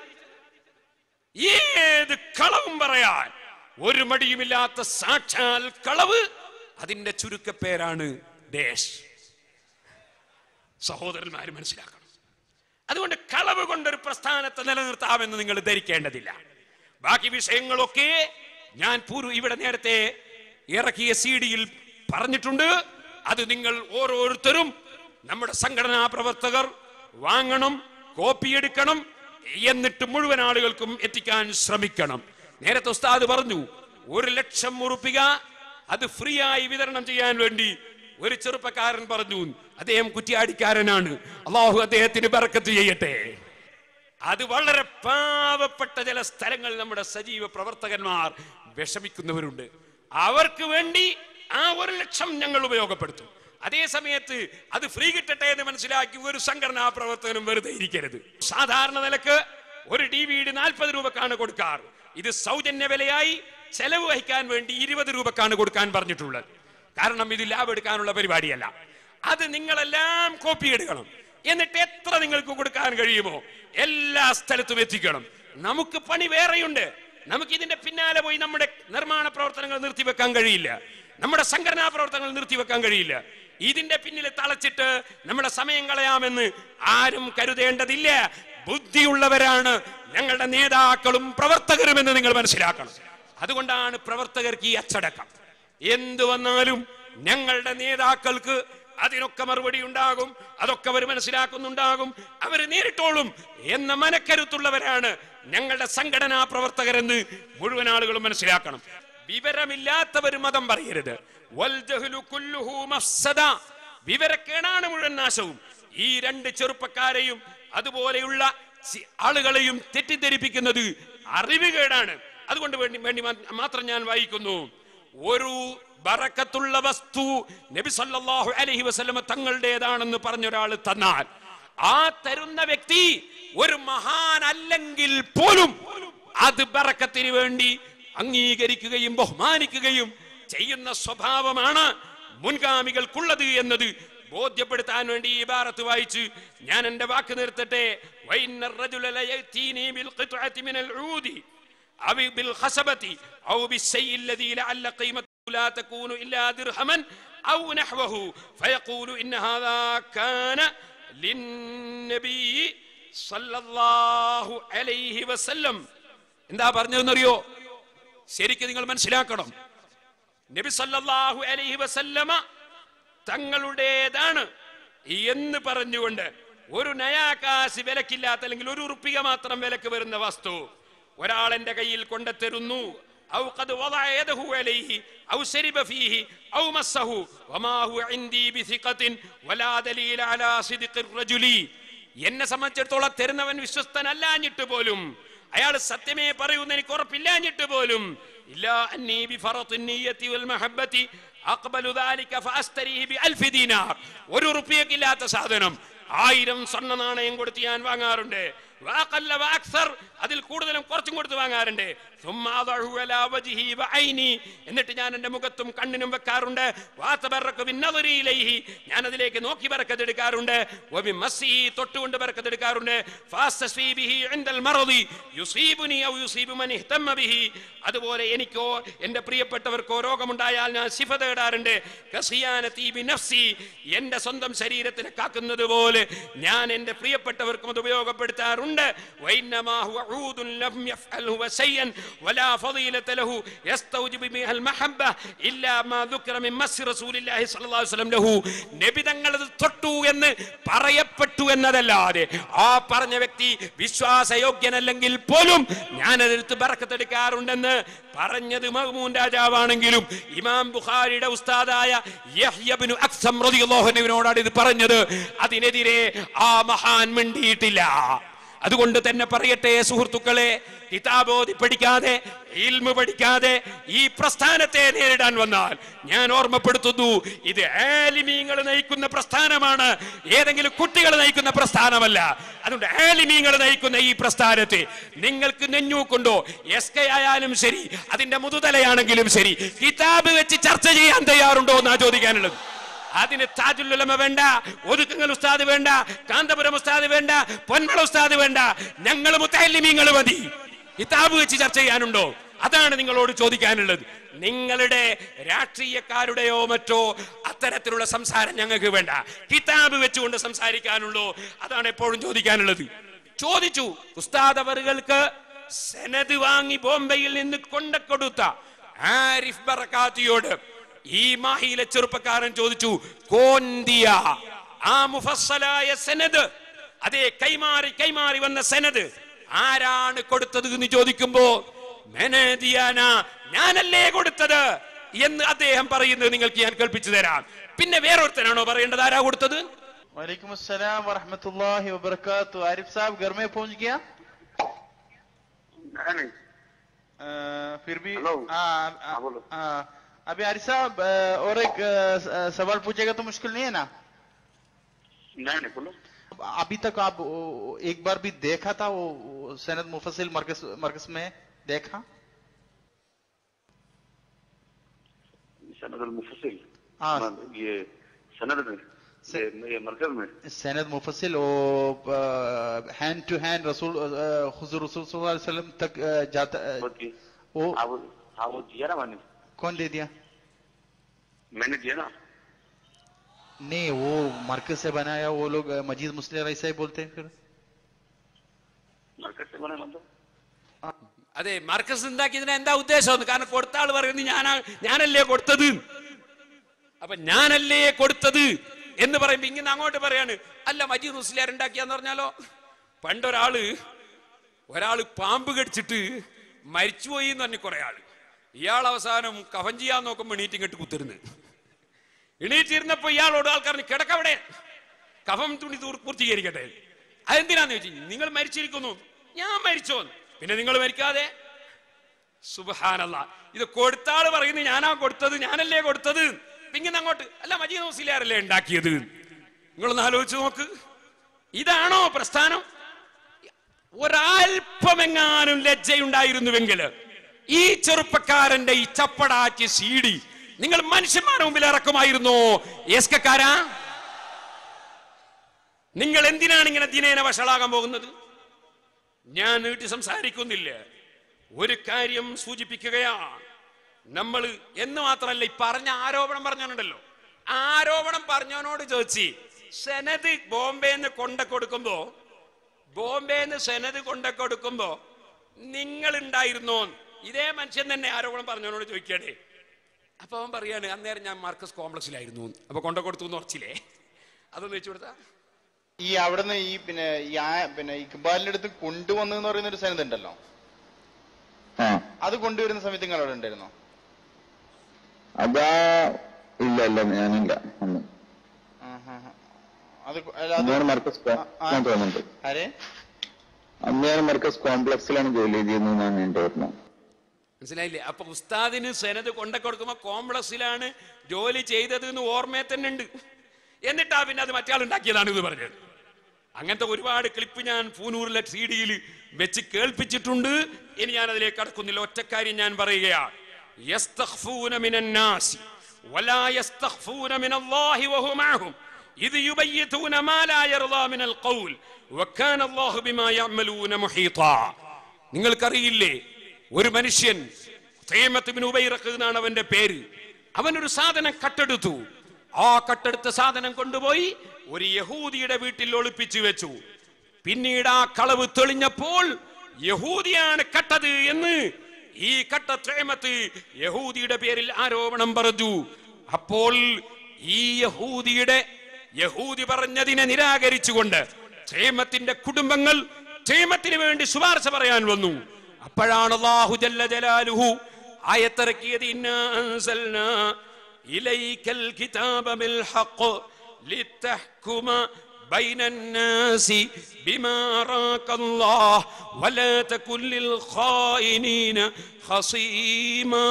ഏത് കളവും പറയാൻ ഒരു മടിയുമില്ലാത്ത സാക്ഷാൽ കളവ്, അതിന്റെ ചുരുക്കപ്പേരാണ് ദേശ്. സഹോദരന്മാര് മനസ്സിലാക്കണം. അതുകൊണ്ട് കളവ് കൊണ്ടൊരു പ്രസ്ഥാനത്തെ നിലനിർത്താമെന്ന് നിങ്ങൾ ധരിക്കേണ്ടതില്ല. ബാക്കി വിഷയങ്ങളൊക്കെ ഞാൻ ഇവിടെ നേരത്തെ ഇറക്കിയ CD-യിൽ പറഞ്ഞിട്ടുണ്ട്. അത് നിങ്ങൾ ഓരോരുത്തരും നമ്മുടെ സംഘടനാ പ്രവർത്തകർ വാങ്ങണം, കോപ്പിയെടുക്കണം, എന്നിട്ട് മുഴുവൻ ആളുകൾക്കും എത്തിക്കാൻ ശ്രമിക്കണം. നേരത്തെ ഉസ്താദ് പറഞ്ഞു 1,00,000 ഉറുപ്പിക അത് ഫ്രീ ആയി വിതരണം ചെയ്യാൻ വേണ്ടി ഒരു ചെറുപ്പക്കാരൻ പറഞ്ഞു. അദ്ദേഹം കുറ്റിയാടിക്കാരനാണ്. അള്ളാഹു അദ്ദേഹത്തിന് ബർക്കത്ത് ചെയ്യട്ടെ. അത് വളരെ പാവപ്പെട്ട ചില സ്ഥലങ്ങളിൽ നമ്മുടെ സജീവ പ്രവർത്തകന്മാർ വിഷമിക്കുന്നവരുണ്ട്. അവർക്ക് വേണ്ടി ആ 1,00,000 ഞങ്ങൾ ഉപയോഗപ്പെടുത്തും. അതേ സമയത്ത് അത് ഫ്രീ കിട്ടട്ടെ എന്ന് മനസ്സിലാക്കി ഒരു സംഘടനാ പ്രവർത്തകനും വെറുതെ ഇരിക്കരുത്. സാധാരണ നിലക്ക് ഒരു DVD 40 രൂപക്കാണ് കൊടുക്കാറ്. ഇത് സൗജന്യ വിലയായി ചെലവ് വഹിക്കാൻ വേണ്ടി 20 രൂപക്കാണ് കൊടുക്കാൻ പറഞ്ഞിട്ടുള്ളത്. കാരണം ഇത് ലാഭം എടുക്കാനുള്ള പരിപാടിയല്ല. അത് നിങ്ങളെല്ലാം കോപ്പി എടുക്കണം. എന്നിട്ട് എത്ര നിങ്ങൾക്ക് കൊടുക്കാൻ കഴിയുമോ എല്ലാ സ്ഥലത്തും എത്തിക്കണം. നമുക്ക് പണി വേറെയുണ്ട്. നമുക്ക് ഇതിന്റെ പിന്നാലെ പോയി നമ്മുടെ നിർമ്മാണ പ്രവർത്തനങ്ങൾ നിർത്തിവെക്കാൻ കഴിയില്ല. നമ്മുടെ സംഘടനാ പ്രവർത്തനങ്ങൾ നിർത്തിവെക്കാൻ കഴിയില്ല. ഇതിന്റെ പിന്നിൽ തളച്ചിട്ട് നമ്മുടെ സമയം കളയാമെന്ന് ആരും കരുതേണ്ടതില്ല. ബുദ്ധിയുള്ളവരാണ് ഞങ്ങളുടെ നേതാക്കളും പ്രവർത്തകരും എന്ന് നിങ്ങൾ മനസ്സിലാക്കണം. അതുകൊണ്ടാണ് പ്രവർത്തകർക്ക് ഈ അച്ചടക്കം. എന്തു വന്നാലും ഞങ്ങളുടെ നേതാക്കൾക്ക് അതിനൊക്കെ മറുപടി ഉണ്ടാകും. അതൊക്കെ അവർ മനസ്സിലാക്കുന്നുണ്ടാകും. അവർ നേരിട്ടോളും എന്ന മനക്കരുത്തുള്ളവരാണ് ഞങ്ങളുടെ സംഘടനാ പ്രവർത്തകരെന്ന് മുഴുവൻ ആളുകളും മനസ്സിലാക്കണം. വിവരമില്ലാത്തവർ മതം പറയരുത്. വിവരക്കേടാണ് മുഴുവൻ നാശവും. ഈ 2 ചെറുപ്പക്കാരെയും അതുപോലെയുള്ള ആളുകളെയും തെറ്റിദ്ധരിപ്പിക്കുന്നത് അറിവുകേടാണ്. അതുകൊണ്ട് വേണ്ടി മാത്രം ഞാൻ വായിക്കുന്നു. ഒരു ബറക്കത്തുള്ള വസ്തു നബി സല്ലല്ലാഹു അലൈഹി വസല്ലമ തങ്ങളുടേതാണെന്ന് പറഞ്ഞൊരാൾ തന്നാൽ ആ തരുന്ന വ്യക്തി ഒരു മഹാൻ അല്ലെങ്കിൽ പോലും അത് ബറക്കത്തിന് വേണ്ടി അംഗീകരിക്കുകയും ബഹുമാനിക്കുകയും ചെയ്യുന്ന സ്വഭാവമാണ് മുൻഗാമികൾക്കുള്ളത് എന്നത് ബോധ്യപ്പെടുത്താൻ വേണ്ടി ഈ ഇബാറത്ത് വായിച്ച് ഞാൻ എന്റെ വാക്ക് നിർത്തട്ടെ. أو بالخشبة أو بالشيء الذي لعل قيمته لا تكون إلا درهما أو نحوه فيقول إن هذا كان للنبي صلى الله عليه وسلم. എന്താ പറഞ്ഞതെന്നറിയോ? ശരിക്കും നിങ്ങൾ മനസ്സിലാക്കണം. നബി സല്ലല്ലാഹു അലൈഹി വസല്ലമ തങ്ങളുടേതാണ് എന്ന് പറഞ്ഞുകൊണ്ട് ഒരു നയാകാശ് വിലക്കില്ലാത്ത അല്ലെങ്കിൽ 1 ഉറുപ്പിക മാത്രം വിലക്ക് വരുന്ന വസ്തു ഒരാൾ എന്റെ കയ്യിൽ കൊണ്ടുത്തരുന്നു. ഔ ഖദ് വദഅ യദഹു അലൈഹി ഔ ശരിബ ഫീഹി ഔ മസ്സഹു വമാ ഹുവ ഇൻദി ബിസിഖത്തിൻ വലാ ദലീല അലാ സിദ്ഖിർ റജുലി. എന്നെ സംബന്ധിച്ചിടത്തോളം തരുന്നവൻ വിശ്വസ്തനല്ലാഞ്ഞിട്ട് പോലും, അയാൾ സത്യമേ പറയുന്ന എനിക്ക് ഉറപ്പില്ലാഞ്ഞിട്ട് പോലും, ഇല്ലാ അന്നീ ബിഫറത്തിൻ നിയ്യതി വൽ മഹബ്ബതി അഖ്ബലു ദാലിക ഫഅസ്തരീഹി ബി1000 ദീനാർ. 1 ഉറുപ്പിയക്കില്ലാത്ത സാധനം 1000 സ്വർണ്ണ നാണയം കൊടുത്ത് ഞാൻ വാങ്ങാറുണ്ട്. അതിൽ കൂടുതലും കുറച്ചും കൊടുത്ത് വാങ്ങാറുണ്ട്. എന്നിട്ട് ഞാൻ എന്റെ മുഖത്തും കണ്ണിനും വെക്കാറുണ്ട്. ഞാൻ അതിലേക്ക് നോക്കി ബറക്കത്തെടുക്കാറുണ്ട്. തൊട്ടുകൊണ്ട് ബറക്കത്തെടുക്കാറുണ്ട്. അതുപോലെ എനിക്കോ എന്റെ പ്രിയപ്പെട്ടവർക്കോ രോഗമുണ്ടായാൽ ഞാൻ ശിഫ തേടാറുണ്ട്. എന്റെ സ്വന്തം ശരീരത്തിനെ കാക്കുന്നത് പോലെ ഞാൻ എന്റെ പ്രിയപ്പെട്ടവർക്കും അത് ഉപയോഗപ്പെടുത്താറുണ്ട്. وإنما هو عود لم يفعله شيئا ولا فضيلة له يستوجب بها المحبة إلا ما ذكر من مس رسول الله صلى الله عليه وسلم له. നബി തങ്ങൾ തൊട്ടു എന്ന് പറയപ്പെട്ടു എന്നതല്ലാതെ ആ പറഞ്ഞ വ്യക്തി വിശ്വാസയോഗ്യനല്ലെങ്കിൽ പോലും ഞാൻ അതെടുത്ത് ബറക്കത്തെടുക്കാറുണ്ടെന്ന് പറഞ്ഞത് മഅ്മൂൻ രാജാവാണെങ്കിലും ഇമാം ബുഖാരിയുടെ ഉസ്താദായ യഹ്യ ഇബ്നു അക്സം റളിയല്ലാഹു അൻഹുവിനോടാണ് ഇത് പറഞ്ഞത്. അതിനെതിരെ ആ മഹാൻ മിണ്ടിയിട്ടില്ല. അതുകൊണ്ട് തന്നെ പറയട്ടെ സുഹൃത്തുക്കളെ, കിതാബോധി പഠിക്കാതെ ഇൽമു പഠിക്കാതെ ഈ പ്രസ്ഥാനത്തെ നേരിടാൻ വന്നാൽ ഞാൻ ഓർമ്മപ്പെടുത്തുന്നു, ഇത് ആലിമീങ്ങൾ നയിക്കുന്ന പ്രസ്ഥാനമാണ്, ഏതെങ്കിലും കുട്ടികൾ നയിക്കുന്ന പ്രസ്ഥാനമല്ല. അതുകൊണ്ട് ആലിമീങ്ങൾ നയിക്കുന്ന ഈ പ്രസ്ഥാനത്തെ നിങ്ങൾക്ക് നെഞ്ഞൂക്കുണ്ടോ? SK ആയാലും ശരി, അതിന്റെ മുതുതലയാണെങ്കിലും ശരി, കിതാബ് വെച്ച് ചർച്ച ചെയ്യാൻ തയ്യാറുണ്ടോ എന്നാ ചോദിക്കാനുള്ളത്. അതിന് താജുൽ ഉലമ വേണ്ട, ഒതുക്കങ്ങൾ ഉസ്താദ് വേണ്ട, കാന്തപുരം ഉസ്താദ് വേണ്ട, പൊന്മള ഉസ്താദ് വേണ്ട, ഞങ്ങൾ മുത്തഅല്ലിമീങ്ങൾ മതി. കിതാബ് വെച്ച് ചർച്ച ചെയ്യാനുണ്ടോ? അതാണ് നിങ്ങളോട് ചോദിക്കാനുള്ളത്. നിങ്ങളുടെ രാഷ്ട്രീയക്കാരുടെയോ മറ്റോ അത്തരത്തിലുള്ള സംസാരം ഞങ്ങൾക്ക് വേണ്ട. കിതാബ് വെച്ചുകൊണ്ട് സംസാരിക്കാനുള്ളൂ, അതാണ് എപ്പോഴും ചോദിക്കാനുള്ളത്. ചോദിച്ചു ഉസ്താദ് അവറുകൾക്ക് സനദ് വാങ്ങി ബോംബെയിൽ നിന്ന് കൊണ്ടുകൊടുത്ത ആരിഫ് ബറകാത്തിയോട് ഈ മാഹിയിലെ ചെറുപ്പക്കാരൻ ചോദിച്ചു, കോന്തിയ ആ മുഫസ്സലായ സനദ്, അതേ കൈമാറി വന്ന സനദ് ആരാണ് കൊടുത്തത് എന്ന് ചോദിക്കുമ്പോ മെനദിയാന, ഞാനല്ലേ കൊടുത്തത് എന്ന് അദ്ദേഹം പറയുന്നത് നിങ്ങൾക്ക് ഞാൻ കേൾപ്പിച്ചു തരാം. പിന്നെ വേറൊരുത്തനാണോ പറയേണ്ടത് ആരാ കൊടുത്തത്? वालेकुम अस्सलाम व रहमतुल्लाहि व बरकातहू। आरिफ साहब घर में पहुंच गया? नहीं। फिर भी अभी आरिफ साहब और एक सवाल पूछेगा तो मुश्किल नहीं है ना? नहीं बोलो। अभी तक आप एक बार भी देखा था वो सनद मुफस्सिल मरकज में देखा? सनद मुफस्सिल, हाँ, ये सनद में, ये मरकज में सनद मुफस्सिल वो हैंड टू हैंड रसूल हुजूर रसूल सल्लल्लाहु अलैहि वसल्लम तक जाता वो। हाँ वो दिया ना मैंने। कौन दे दिया? मैंने दिया ना। नहीं, वो मरकज से बनाया, वो लोग मजीद मुस्लिम ऐसा ही बोलते हैं। फिर मरकज से बना मतलब അതെ, മർക്കസ് ഉണ്ടാക്കിയതിന് എന്താ ഉദ്ദേശം? കാരണം കൊടുത്ത ആള് പറയുന്നത് ഞാനല്ലേ കൊടുത്തത്. അപ്പൊ ഞാനല്ലേ കൊടുത്തത് എന്ന് പറയുമ്പോ ഇങ്ങനെ അങ്ങോട്ട് പറയാണ്, അല്ല മജീദ് മുസ്ലിയാർ ഉണ്ടാക്കിയാന്ന് പറഞ്ഞാലോ. ഒരാള് പാമ്പ് കടിച്ചിട്ട് മരിച്ചുപോയി എന്ന് പറഞ്ഞ കുറെ ആള്, ഇയാൾ അവസാനം കഫൻ ചെയ്യാൻ നോക്കുമ്പോ എണീറ്റിങ്ങട്ട് കുത്തിരുന്ന്. എണീറ്റിരുന്നപ്പോ ഇയാളോട് ആൾക്കാരന് കിടക്കവിടെ, കഫം തുണി പൂർത്തീകരിക്കട്ടെ. അതെന്തിനാന്ന് ചോദിച്ചു, നിങ്ങൾ മരിച്ചിരിക്കുന്നു, ഞാൻ മരിച്ചോ, പിന്നെ നിങ്ങൾ മരിക്കാതെ. സുബ്ഹാനല്ലാഹ്, ഇത് കൊടുത്താള് പറയുന്നത് ഞാനാ കൊടുത്തത്, ഞാനല്ലേ കൊടുത്തത്. ഇങ്ങനെ അങ്ങോട്ട്, അല്ല മജീദ് മുസ്ലിയാരല്ലേ ഉണ്ടാക്കിയത്. നിങ്ങളൊന്ന് ആലോചിച്ച് നോക്ക്, ഇതാണോ പ്രസ്ഥാനം? ഒരൽപ്പമെങ്ങാനും ലജ്ജയുണ്ടായിരുന്നുവെങ്കിൽ ഈ ചെറുപ്പക്കാരന്റെ ഈ ചപ്പടാക്കിയ CD നിങ്ങൾ മനുഷ്യന്മാരുടെ മുമ്പിൽ ഇറക്കുമായിരുന്നോ? എസ്കക്കാരാ, നിങ്ങൾ എന്തിനാണ് ഇങ്ങനെ ദിനേന വഷളാകാൻ പോകുന്നത്? ഞാൻ നീട്ടി സംസാരിക്കുന്നില്ല, ഒരു കാര്യം സൂചിപ്പിക്കുകയാണ്. നമ്മൾ എന്ന് മാത്രമല്ല, ഈ പറഞ്ഞ ആരോപണം പറഞ്ഞോണ്ടല്ലോ, ആരോപണം പറഞ്ഞവനോട് ചോദിച്ച് സനത് ബോംബെന്ന് കൊടുക്കുമ്പോ നിങ്ങൾ ഉണ്ടായിരുന്നോ? ഇതേ മനുഷ്യൻ തന്നെ ആരോപണം പറഞ്ഞവനോട് ചോദിക്കണേ. അപ്പൊ അവൻ പറയാണ്, അന്നേരം ഞാൻ മാർക്കസ് കോംപ്ലക്സിലായിരുന്നു, അപ്പൊ കൊണ്ടുകൊടുത്തു എന്ന് ഉറച്ചില്ലേ? അതൊന്ന് വെച്ചു കൊടുത്താ. ഈ അവിടുന്ന് ഈ പിന്നെ ഇക്ബാലിന്റെ അടുത്ത് കൊണ്ടുവന്നെന്ന് പറയുന്ന ഒരു സനത് ഉണ്ടല്ലോ, അത് കൊണ്ടുവരുന്ന സമയത്ത് നിങ്ങൾ അവിടെ ഉണ്ടായിരുന്നോ? അതാ ഇല്ല ഞാനില്ല. മർക്കസ് കോംപ്ലക്സിലാണ് ജോലി ചെയ്തിരുന്നതാണ് എന്റെ ഓർമ്മ. മനസ്സിലായില്ലേ? അപ്പൊ ഉസ്താദിന് സനത് കൊടുക്കുമ്പോ കോംപ്ലക്സിലാണ് ജോലി ചെയ്തത് എന്ന് ഓർമ്മയെ തന്നെ ഉണ്ട്. എന്നിട്ടാ പിന്നെ അത് മറ്റേ ആൾ ഉണ്ടാക്കിയതാണ് ഇത് പറഞ്ഞത്. അങ്ങനത്തെ ഒരുപാട് ക്ലിപ്പ് ഞാൻ പൂനൂറിലെ CD-യിൽ വെച്ച് കേൾപ്പിച്ചിട്ടുണ്ട്. ഇനി ഞാൻ അതിലേക്ക് കടക്കുന്നില്ല. ഒറ്റക്കാര്യം ഞാൻ പറയുകയാണ്, യസ്തഖ്ഫൂന മിനന്നാസി വലാ യസ്തഖ്ഫൂന മിനല്ലാഹി വഹുവ മഅഹും ഇദ് യുബയ്യിതൂന മാ ലാ യർദാ മിനൽ ഖൗൽ വകാന അല്ലാഹു ബിമാ യഅമലൂന മുഹീതാ. നിങ്ങൾക്കറിയില്ലേ, ഒരു മനുഷ്യൻ തൈമത്ത് ഇബ്നു ഉബൈറഖ് എന്നാണ് അവന്റെ പേര്. അവനൊരു സാധനം കട്ടെടുത്തു. ആ കട്ടെടുത്ത സാധനം കൊണ്ടുപോയി ഒരു യഹൂദിയുടെ വീട്ടിൽ ഒളിപ്പിച്ചു വെച്ചു. പിന്നീട് ആ കളവ് തെളിഞ്ഞപ്പോൾ യഹൂദിയാണ് കട്ടത് എന്ന് ഈ കട്ട തൈമത്ത് യഹൂദിയുടെ പേരിൽ ആരോപണം പറഞ്ഞു. അപ്പോൾ ഈ യഹൂദി പറഞ്ഞതിനെ നിരാകരിച്ചുകൊണ്ട് തൈമത്തിന്റെ കുടുംബങ്ങൾ തൈമത്തിന് വേണ്ടി ശുപാർശ പറയാൻ വന്നു. അപ്പോഴാണ് അല്ലാഹു ജല്ല ജലാലുഹു ആയത്തിറക്കിയത്, ഇന്നാ അൻസൽനാ ഇലൈക്കൽ കിതാബ ബിൽ ഹഖ് ലിതഹ്കുമ ബൈനൻ നാസി ബിമാ അറാകല്ലാഹ് വലാ തകുൻ ലിൽ ഖായിനീന ഖസീമാ.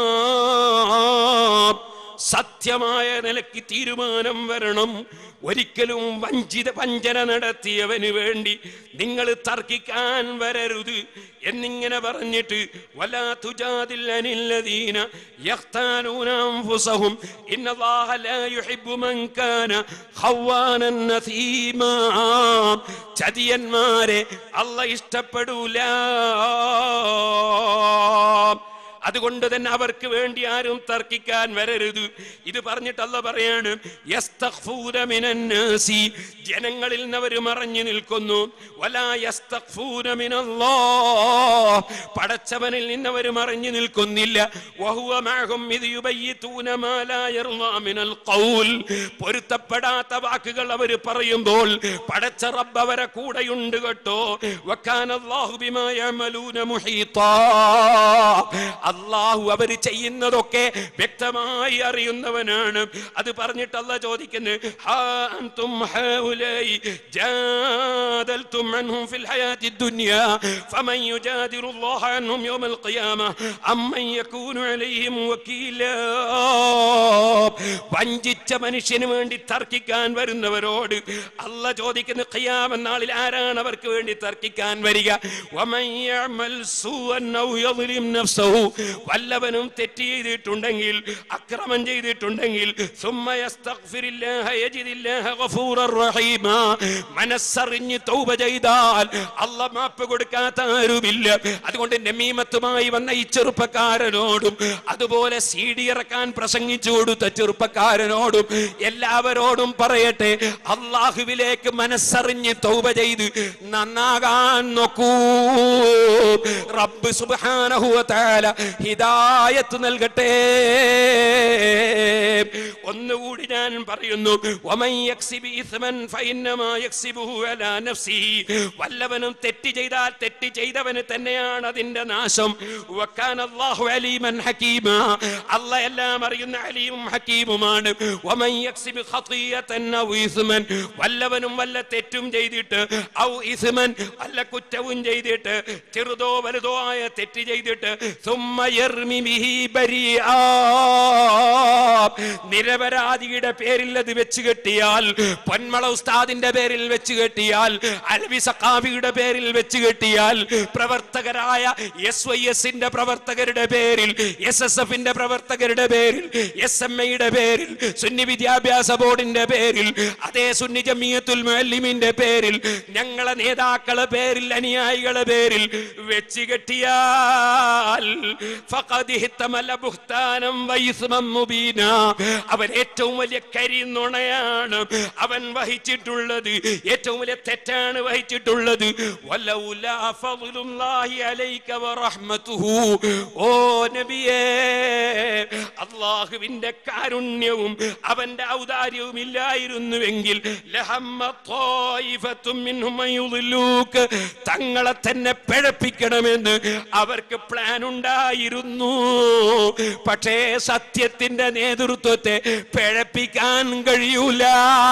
സത്യമായ നിലയ്ക്ക് തീരുമാനം വരണം. ഒരിക്കലും വഞ്ചന നടത്തിയവന് വേണ്ടി നിങ്ങൾ തർക്കിക്കാൻ വരരുത് എന്നിങ്ങനെ പറഞ്ഞിട്ട് വലാ തുജാദിൽ അനില്ലദീന യഖ്താനൂന അൻഫുസഹും ഇന്നല്ലാഹ ലാ യുഹിബ്ബു മൻ കാന ഖവാനൻ നസീമാ. ചതിയന്മാരെ അല്ലാഹ് ഇഷ്ടപ്പെടൂല. അതുകൊണ്ട് തന്നെ അവർക്ക് വേണ്ടി ആരും തർക്കിക്കാൻ വരരുത്. ഇത് പറഞ്ഞിട്ട് അല്ലാഹ് പറയാണ് യസ്തഖ്ഫൂന മിനന്നാസി, ജനങ്ങളിൽ നിന്ന് അവർ മറഞ്ഞു നിൽക്കുന്നു. വലാ യസ്തഖ്ഫൂന മിനല്ലാഹ്, പടച്ചവനിൽ നിന്ന് അവർ മറഞ്ഞു നിൽക്കുന്നില്ല. വഹുവ മഅഹും ഇദ് യുബയ്യിതൂന മാ ലാ യർളാ മിനൽ ഖൗൽ, പൊരുത്തപ്പെടാത്ത വാക്കുകൾ അവർ പറയുമ്പോൾ പടച്ച റബ്ബ് അവരെ കൂടെയുണ്ട് കേട്ടോ. വകാനല്ലാഹു ബിമാ യഅമലൂന മുഹീതാ, അല്ലാഹു അവർ ചെയ്യുന്നതൊക്കെ വ്യക്തമായി അറിയുന്നവനാണ്. അത് പറഞ്ഞിട്ട് അല്ലാഹ് ചോദിക്കുന്നു ഹാ അൻതും ഹൗലൈ ജാദൽതും അൻഹും ഫിൽ ഹയാത്തി ദുനിയ ഫമൻ യുജാദിലുല്ലാഹ അൻഹും യൗമൽ ഖിയാമ അമ്മൻ യകൂനു അലൈഹിം വകീലാ. വഞ്ചിച്ച മനുഷ്യന് വേണ്ടി തർക്കിക്കാൻ വരുന്നവരോട് അല്ലാഹ് ചോദിക്കുന്നു ഖിയാമത്ത് നാളിൽ ആരാണ് അവർക്ക് വേണ്ടി തർക്കിക്കാൻ വരിക? വമൻ യഅമൽ സൂഅൻ ഔ യദ്ലിം നഫ്സഹു, വല്ലവനും തെറ്റ് ചെയ്തിട്ടുണ്ടെങ്കിൽ, അക്രമം ചെയ്തിട്ടുണ്ടെങ്കിൽ, മനസ്സറിഞ്ഞ് തൗബ ചെയ്താൽ അല്ലാഹ് മാപ്പ് കൊടുക്കാത്ത ആരുമില്ല. അതുകൊണ്ട് നമീമത്തുമായി വന്ന ഈ ചെറുപ്പക്കാരനോടും അതുപോലെ സീഡി ഇറക്കാൻ പ്രസംഗിച്ചു കൊടുത്ത ചെറുപ്പക്കാരനോടും എല്ലാവരോടും പറയട്ടെ, അല്ലാഹുവിലേക്ക് മനസ്സറിഞ്ഞ് തൗബ ചെയ്ത് നന്നാകാൻ നോക്കൂ. റബ്ബ് സുബ്ഹാനഹു വ തആല ഹിദായത്ത് നൽകട്ടെ. ഒന്നുകൂടി ഞാൻ പറയുന്നു, വമൻ യക്സിബ് ഇസ്മൻ ഫഇന്നമാ യക്സിബുഹു അലാ നഫ്സിഹി, വല്ലവനും തെറ്റ് ചെയ്താൽ തെറ്റ് ചെയ്തവന് തന്നെയാണ് അതിന്റെ നാശം. വകാനല്ലാഹു അലീമൻ ഹകീമാ, അല്ലാഹ് എല്ലാം അറിയുന്ന അലീമും ഹകീമുമാണ്. വമൻ യക്സിബ് ഖതിയതൻ ഔ ഇസ്മൻ, വല്ലവനും വല്ല തെറ്റും ചെയ്തിട്ട് ഔ ഇസ്മൻ വല്ല കുറ്റവും ചെയ്തിട്ട്, ചെറുതോ വലുതോ ആയ തെറ്റ് ചെയ്തിട്ട് നിരപരാധിയുടെ പേരിൽ അത് വെച്ച് കെട്ടിയാൽ, പൊന്മള ഉസ്താദിന്റെ പേരിൽ വെച്ച് കെട്ടിയാൽ, അൽവി സഖാഫിയുടെ പേരിൽ വെച്ച് കെട്ടിയാൽ, പ്രവർത്തകരായ SYSന്റെ പ്രവർത്തകരുടെ പേരിൽ, SSFന്റെ പ്രവർത്തകരുടെ പേരിൽ, SMAയുടെ പേരിൽ, സുന്നി വിദ്യാഭ്യാസ ബോർഡിന്റെ പേരിൽ, അതേ സുന്നി ജമിയത്തുൽ മുഅല്ലിമീന്റെ പേരിൽ, ഞങ്ങളെ നേതാക്കളെ പേരിൽ, അനുയായികളെ പേരിൽ വെച്ച് കെട്ടിയാൽ അവൻ ഏറ്റവും വലിയ കരിനുണയാണ് അവൻ വഹിച്ചിട്ടുള്ളത്, ഏറ്റവും വലിയ തെറ്റാണ് വഹിച്ചിട്ടുള്ളത്. ഓ നബിയേ, അല്ലാഹുവിന്റെ കാരുണ്യവും അവന്റെ ഔദാര്യവും ഇല്ലായിരുന്നുവെങ്കിൽ തങ്ങളെ തന്നെ പിഴപ്പിക്കണമെന്ന് അവർക്ക് പ്ലാൻ ഉണ്ടായിരുന്നു. പക്ഷേ സത്യത്തിന്റെ നേതൃത്വത്തെ പിഴപ്പിക്കാൻ കഴിയൂല.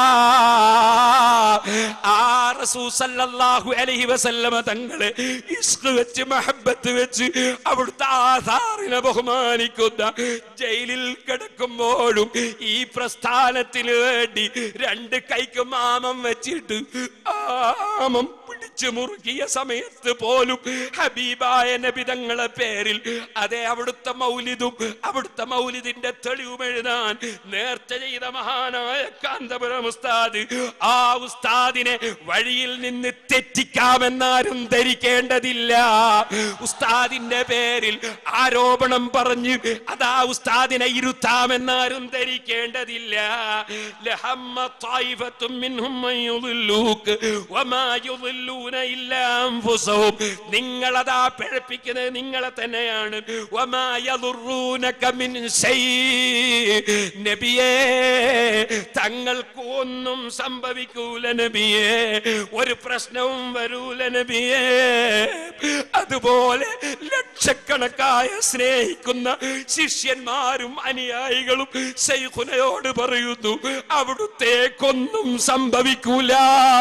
ആ റസൂൽ സല്ലല്ലാഹു അലൈഹി വസല്ലമ തങ്ങളെ ഇഷ്ഖ് വെച്ച് മഹബ്ബത്ത് വെച്ച് അവിടുത്തെ ആസാറിനെ ബഹുമാനിക്കുന്ന, ജയിലിൽ കിടക്കുമ്പോഴും ഈ പ്രസ്ഥാനത്തിന് വേണ്ടി രണ്ട് കൈക്ക് മാമം വെച്ചിട്ട് ആമം പിടിച്ചു മുറുകിയ സമയത്ത് പോലും ഹബീബായ നബി തങ്ങളെ പേരിൽ അതേ അവിടുത്തെ മൗലിദും അവിടുത്തെ മൗലിദിന്റെ തെളിവും എഴുതാൻ നേർച്ച ചെയ്ത മഹാനായ കാന്തപുരം ഉസ്താദ്, ആ ഉസ്താദിനെ വഴിയിൽ നിന്ന് തെറ്റിക്കാമെന്നാരും ധരിക്കേണ്ടതില്ല. ഉസ്താദിന്റെ പേരിൽ ആരോപണം പറഞ്ഞ് അതാ ഉസ്താദിനെ ഇരുത്താമെന്നാരും ധരിക്കേണ്ടതില്ല. ലഹമ്മ ത്വായിഫത്തും മിൻഹും മൻ യുദില്ലൂക വമാ യുദില്ലൂന നിങ്ങളതാ പിഴപ്പിക്കുന്നത് നിങ്ങളെ തന്നെയാണ്. നബിയേ, തങ്ങൾക്ക് ഒന്നും സംഭവിക്കൂല നബിയേ, ഒരു പ്രശ്നവും വരൂല നബിയേ. അതുപോലെ ലക്ഷക്കണക്കായ സ്നേഹിക്കുന്ന ശിഷ്യന്മാരും അനുയായികളും ശൈഖുനയോട് പറയുന്നു, അവിടുത്തേക്കൊന്നും സംഭവിക്കൂല.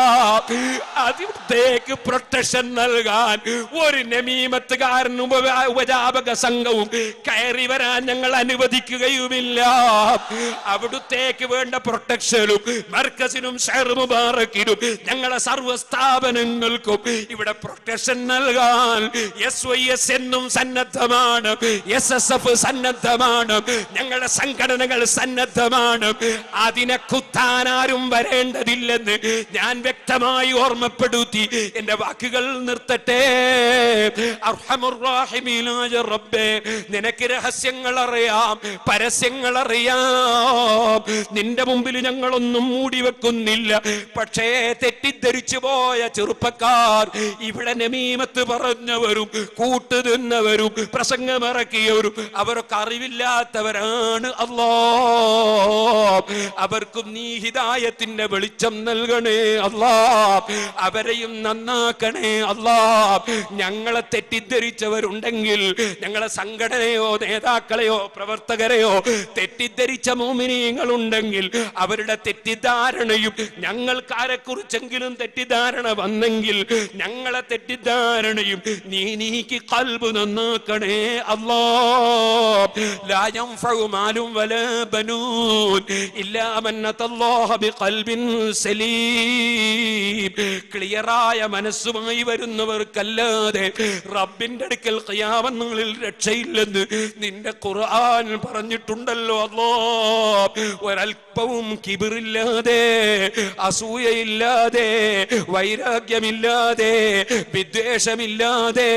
അവിടുത്തേക്ക് പ്രൊട്ടക്ഷൻ നൽകാൻ ഒരു നമീമത്തുകാരനും ഉപജാപക സംഘവും കയറി വരാൻ ഞങ്ങൾ അനുവദിക്കുകയുമില്ല. അവിടുത്തേക്ക് വേണ്ട പ്രൊട്ടക്ഷനും മർക്കസിനും ഷഹർ മുബാറക്കിനും ഞങ്ങളെ സർവ്വ സ്ഥാപനങ്ങൾക്കും ഇവിടെ പ്രൊട്ടക്ഷൻ നൽകാൻ SYS എന്നും സന്നദ്ധമാണ്, SSF സന്നദ്ധമാണ്, ഞങ്ങളുടെ സംഘടനകൾ സന്നദ്ധമാണ്. അതിനെ കുത്താൻ ആരും വരേണ്ടതില്ലെന്ന് ഞാൻ വ്യക്തമായി ഓർമ്മപ്പെടുത്തി എന്റെ വാക്കുകൾ നിർത്തട്ടെ. അർഹമുർ റഹീമീനായ റബ്ബേ, നിനക്ക് രഹസ്യങ്ങൾ അറിയാം, പരസ്യങ്ങൾ അറിയാം. നിന്റെ മുമ്പിൽ ഞങ്ങളൊന്നും മൂടി വെക്കുന്നില്ല. പക്ഷേ തെറ്റിദ്ധരിച്ചു പോയ ചെറുപ്പക്കാർ, ഇവിടെ നമീമത്ത് പറഞ്ഞവരും കൂട്ടുതിന്നവരും പ്രസംഗമിറക്കിയവരും അവരൊക്കെ അറിവില്ലാത്തവരാണ്. അല്ലാഹ്, അവർക്കും നീ ഹിദായത്തിന്റെ വെളിച്ചം നൽകണേ അല്ലാഹ്. അവരെയും നന്നാക്കണേ അല്ലാഹ്. ഞങ്ങളെ തെറ്റിദ്ധരിച്ചവരുണ്ടെങ്കിൽ, ഞങ്ങളെ സംഘടനയോ നേതാക്കളെയോ പ്രവർത്തകരെയോ തെറ്റിദ്ധരിച്ച മുഅ്മിനീങ്ങളുണ്ടെങ്കിൽ അവരുടെ തെറ്റിദ്ധാരണയും ഞങ്ങൾക്കാരെ കുറിച്ചെങ്കിലും തെറ്റിദ്ധാരണ വന്നെങ്കിൽ ഞങ്ങളെ തെറ്റിദ്ധാരണയും നീ നീക്കി ഖൽബ് നന്നാക്കണേ അല്ലാഹ്. ലാ യൻഫഉ മാലും വലാ ബനൂൻ ഇല്ലാ മൻ അത്തല്ലാഹ ബിഖൽബിൻ സലീം. ക്ലിയറായ മനസ്സുമായി വരുന്നവർക്കല്ലാതെ റബ്ബിന്റെ അടുക്കൽ ഖിയാമത്ത് നാളിൽ രക്ഷയില്ലെന്ന് നിന്റെ ഖുർആൻ പറഞ്ഞിട്ടുണ്ടല്ലോ അല്ലാഹ്. ഒരൽപ്പവും കിബിറില്ലാതെ, അസൂയയില്ലാതെ, വൈരാഗ്യമില്ലാതെ, വിദ്വേഷമില്ലാതെ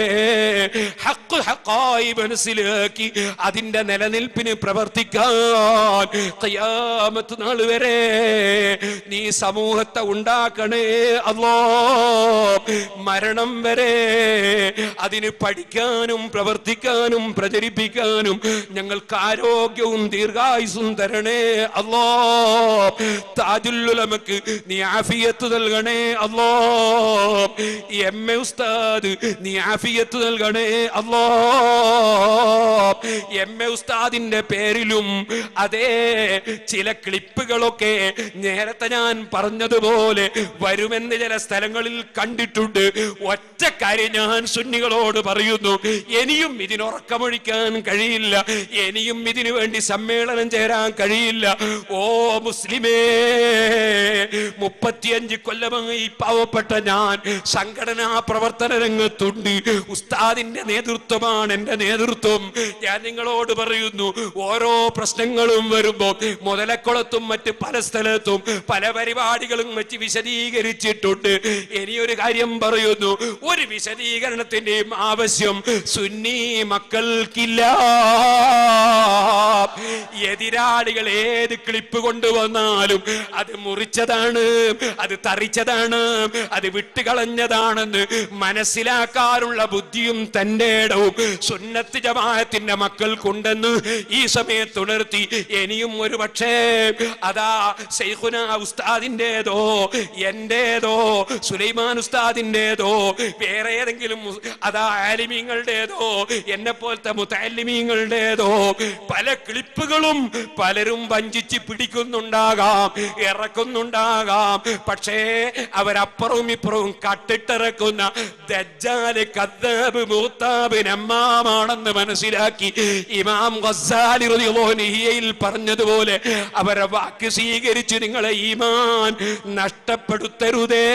ഹഖ് ഹഖായി മനസ്സിലാക്കി അതിന്റെ നിലനിൽപ്പിന് പ്രവർത്തിക്കാൻ ഖിയാമത്ത് നാൾ വരെ നീ സമൂഹത്തെ ഉണ്ടാക്കണേ അല്ലാഹ്. മരണം വരെ അതിന് പഠിക്കാനും പ്രവർത്തിക്കാനും പ്രചരിപ്പിക്കാനും ഞങ്ങൾക്ക് ആരോഗ്യവും ദീർഘായുസ്സും തരണേ അല്ലാഹ്. താജുൽ ഉലമക്ക് നീ ആഫിയത്ത് നൽകണേ അല്ലാഹ്. MA ഉസ്താദ് നീ ആഫിയത്ത് നൽകണേ അല്ലാഹ്. MA ഉസ്താദിന്റെ പേരിലും അതേ ചില ക്ലിപ്പുകളൊക്കെ നേരത്തെ ഞാൻ പറഞ്ഞതുപോലെ വരുമെന്ന് ചില സ്ഥലങ്ങളിൽ കണ്ടിട്ടുണ്ട്. ഒറ്റ കാര്യം ഞാൻ സുന്നികളോട് പറയുന്നു, ഇനിയും ഇതിനുറക്കമൊഴിക്കാൻ കഴിയില്ല, ഇനിയും ഇതിനു വേണ്ടി സമ്മേളനം ചേരാൻ കഴിയില്ല. ഓ മുസ്ലിമേ, 35 കൊല്ലമായി പാവപ്പെട്ട ഞാൻ സംഘടനാ പ്രവർത്തന രംഗത്തുണ്ട്. ഉസ്താദിന്റെ നേതൃത്വമാണ് എന്റെ നേതൃത്വം. ഞാൻ നിങ്ങളോട് പറയുന്നു, ഓരോ പ്രശ്നങ്ങളും വരുമ്പോ മുതലക്കുളത്തും മറ്റ് പല സ്ഥലത്തും പല പരിപാടികളും വെച്ച് വിശദീകരിച്ചിട്ടുണ്ട്. ഇനിയൊരു കാര്യം പറയുന്നു, ഒരു വിശദീകരണത്തിന്റെയും ആവശ്യം സുന്നി മക്കൾക്കില്ല. എതിരാളികൾ ഏത് ക്ലിപ്പ് കൊണ്ടുവന്നാലും അത് മുറിച്ചതാണ്, അത് തറിച്ചതാണ്, അത് വിട്ടുകളഞ്ഞതാണെന്ന് മനസ്സിലാക്കാനുള്ള ബുദ്ധിയും തന്റെ ഇടവും സുന്നത്ത് ജമാഅത്തിന്റെ മക്കൾക്കുണ്ടെന്ന് ഈ സമയത്ത് ഉണർത്തി. ഇനിയും ഒരു പക്ഷേ അതാ ശൈഖുന ഉസ്താദിന്റേതോ എന്റേതോ സുലൈമാൻ ഉസ്താദിന്റേതോ വേറെ ഏതെങ്കിലും അതാ ആലിമീങ്ങളുടേതോ എന്നെ പോലത്തെ മുതഅല്ലിമീങ്ങളുടേതോ പല ക്ലിപ്പുകളും പലരും വഞ്ചിച്ച് പിടിക്കുന്നുണ്ടാകാം, ഇറക്കുന്നുണ്ടാകാം. പക്ഷേ അവരപ്പുറവും ഇപ്പുറവും കട്ടിട്ടിറക്കുന്ന ദജ്ജാല് കദ്ദാബ് മുഗ്താബ് നമ്മാമാണെന്ന് മനസ്സിലാക്കി ഇമാം ഗസ്സാലി റളിയല്ലാഹു അൻഹു പറഞ്ഞതുപോലെ അവരെ വാക്ക് സ്വീകരിച്ച് നിങ്ങളെ ഈമാൻ നഷ്ടപ്പെടുത്തരുതേ.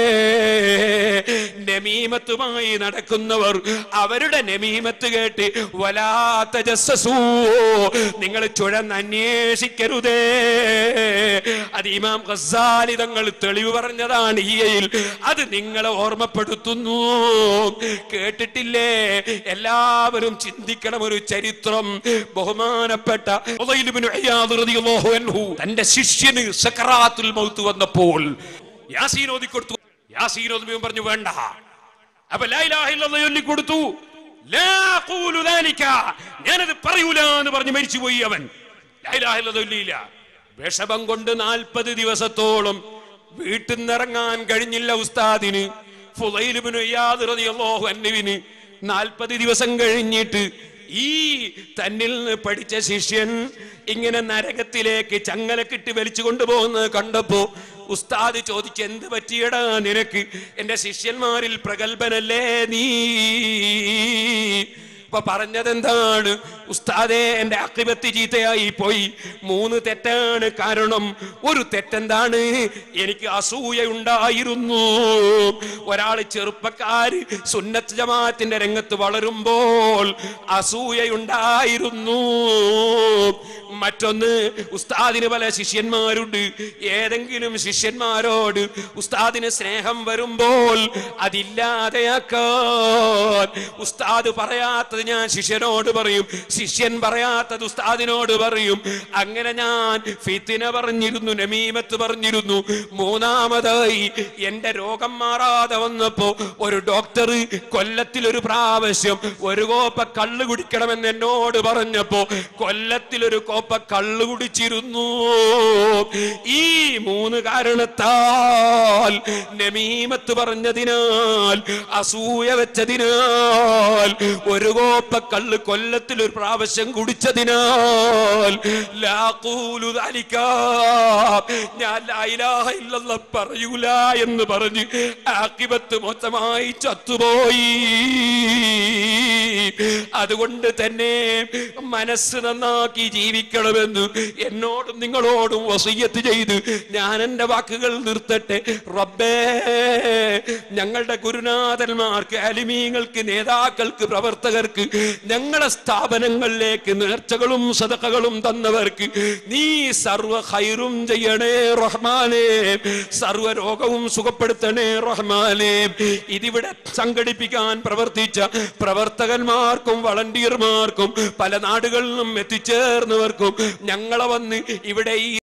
നമീമത്തുമായി നടക്കുന്നവർ അവരുടെ നമീമത്ത് കേട്ട് വലാ തജസ്സസൂ, നിങ്ങൾ ചുഴന്ന് അന്വേഷിക്കരുതേ. അത് ഇമാം ഗസ്സാലി തങ്ങൾ തെളിവ് പറഞ്ഞതാണ് ഈയിൽ. അത് നിങ്ങളെ ഓർമ്മപ്പെടുത്തുന്നു. കേട്ടിട്ടില്ലേ? എല്ലാവരും ചിന്തിക്കണം ഒരു ചരിത്രം. ബഹുമാനപ്പെട്ട ഫുളൈൽ ഇബ്നു ഇയാദ് റളിയല്ലാഹു അൻഹു തന്റെ ശിഷ്യന് സക്കറാത്തുൽ മൗത്ത് വന്നപ്പോൾ യാസീൻ ഓതിക്കൊടുത്തു. യാസീൻ ഓതുമ്പോൾ പറഞ്ഞു വേണ്ട. അപ്പൊ ലാ ഇലാഹ ഇല്ലല്ലാഹ് ചൊല്ലിക്കൊടുത്തു. ലാ അഖൂലു ദാലിക, ഞാനത് പറയൂല എന്ന് പറഞ്ഞു മരിച്ചുപോയി അവൻ. ലാ ഇലാഹ ഇല്ലല്ലാഹ് ചൊല്ലിയില്ല. വിഷമം കൊണ്ട് 40 ദിവസത്തോളം വീട്ടിൽ നിന്നിറങ്ങാൻ കഴിഞ്ഞില്ല ഉസ്താദിന്. ഫുളൈൽ ഇബ്നു ഇയാദ് റളിയല്ലാഹു അൻഹുവിന് 40 ദിവസം കഴിഞ്ഞിട്ട് ഈ തന്നിൽ നിന്ന് പഠിച്ച ശിഷ്യൻ ഇങ്ങനെ നരകത്തിലേക്ക് ചങ്ങലക്കിട്ട് വലിച്ചു കൊണ്ടുപോകുന്നത് കണ്ടപ്പോ ഉസ്താദ് ചോദിച്ചു, എന്ത് പറ്റിയടാ നിനക്ക്? എന്റെ ശിഷ്യന്മാരിൽ പ്രഗത്ഭനല്ലേ നീ? അപ്പൊ പറഞ്ഞതെന്താണ്? ഉസ്താദേ, എന്റെ അഖിബത്ത് ചീത്തയായി പോയി. 3 തെറ്റാണ് കാരണം. ഒരു തെറ്റെന്താണ്? എനിക്ക് അസൂയയുണ്ടായിരുന്നു. ഒരാള് ചെറുപ്പക്കാര് സുന്നത്ത് ജമാഅത്തിന്റെ രംഗത്ത് വളരുമ്പോൾ അസൂയയുണ്ടായിരുന്നു. മറ്റൊന്ന്, ഉസ്താദിന് പല ശിഷ്യന്മാരുണ്ട്. ഏതെങ്കിലും ശിഷ്യന്മാരോട് ഉസ്താദിന് സ്നേഹം വരുമ്പോൾ അതില്ലാതെയാക്കാൻ ഉസ്താദ് പറയാത്തത് ഞാൻ ശിഷ്യനോട് പറയും, ശിഷ്യൻ പറയാത്തത് ഉസ്താദിനോട് പറയും. അങ്ങനെ ഞാൻ ഫിത്ന പറഞ്ഞിരുന്നു, നമീമത്ത് പറഞ്ഞിരുന്നു. മൂന്നാമതായി എന്റെ രോഗം മാറാതെ വന്നപ്പോ ഒരു ഡോക്ടർ കൊല്ലത്തിൽ ഒരു പ്രാവശ്യം ഒരു കോപ്പ കള്ള് കുടിക്കണമെന്ന് എന്നോട് പറഞ്ഞപ്പോ കൊല്ലത്തിൽ ഒരു കോപ്പ കള്ള് കുടിച്ചിരുന്നു. ഈ 3 കാരണത്താൽ, നമീമത്ത് പറഞ്ഞതിനാൽ, അസൂയ വെച്ചതിനാൽ, ഒരു കോപ്പ കള്ള് കൊല്ലത്തിൽ ഒരു പ്രാവശ്യം കുടിച്ചതിനാൽ, ലാ ഖൂലു ദാലിക, ഞാൻ ലാ ഇലാഹ ഇല്ലല്ലാഹ് പറയൂല എന്ന് പറഞ്ഞ് ആഖിബത്ത് മൊത്തമായി ചത്തുപോയി. അതുകൊണ്ട് തന്നെ മനസ്സ് നന്നാക്കി ജീവിക്കണമെന്ന് എന്നോടും നിങ്ങളോടും വസിയ്യത്ത് ചെയ്ത് ഞാൻ എന്റെ വാക്കുകൾ നിർത്തട്ടെ. റബ്ബേ, ഞങ്ങളുടെ ഗുരുനാഥന്മാർക്ക്, അലിമീങ്ങൾക്ക്, നേതാക്കൾക്ക്, പ്രവർത്തകർക്ക്, ഞങ്ങളുടെ സ്ഥാപനങ്ങളിലേക്ക് നേർച്ചകളും സദഖകളും തന്നവർക്ക് നീ സർവ ഖൈറും ചെയ്യണേ റഹ്മാനേ. സർവ രോഗവും സുഖപ്പെടുത്തണേ റഹ്മാനേ. ഇതിവിടെ സംഘടിപ്പിക്കാൻ പ്രവർത്തിച്ച പ്രവർത്തകന്മാർക്കും വളണ്ടിയർമാർക്കും പല നാടുകളിൽ നിന്നും എത്തിച്ചേർന്നവർക്കും ഞങ്ങളെ വന്ന് ഇവിടെ ഈ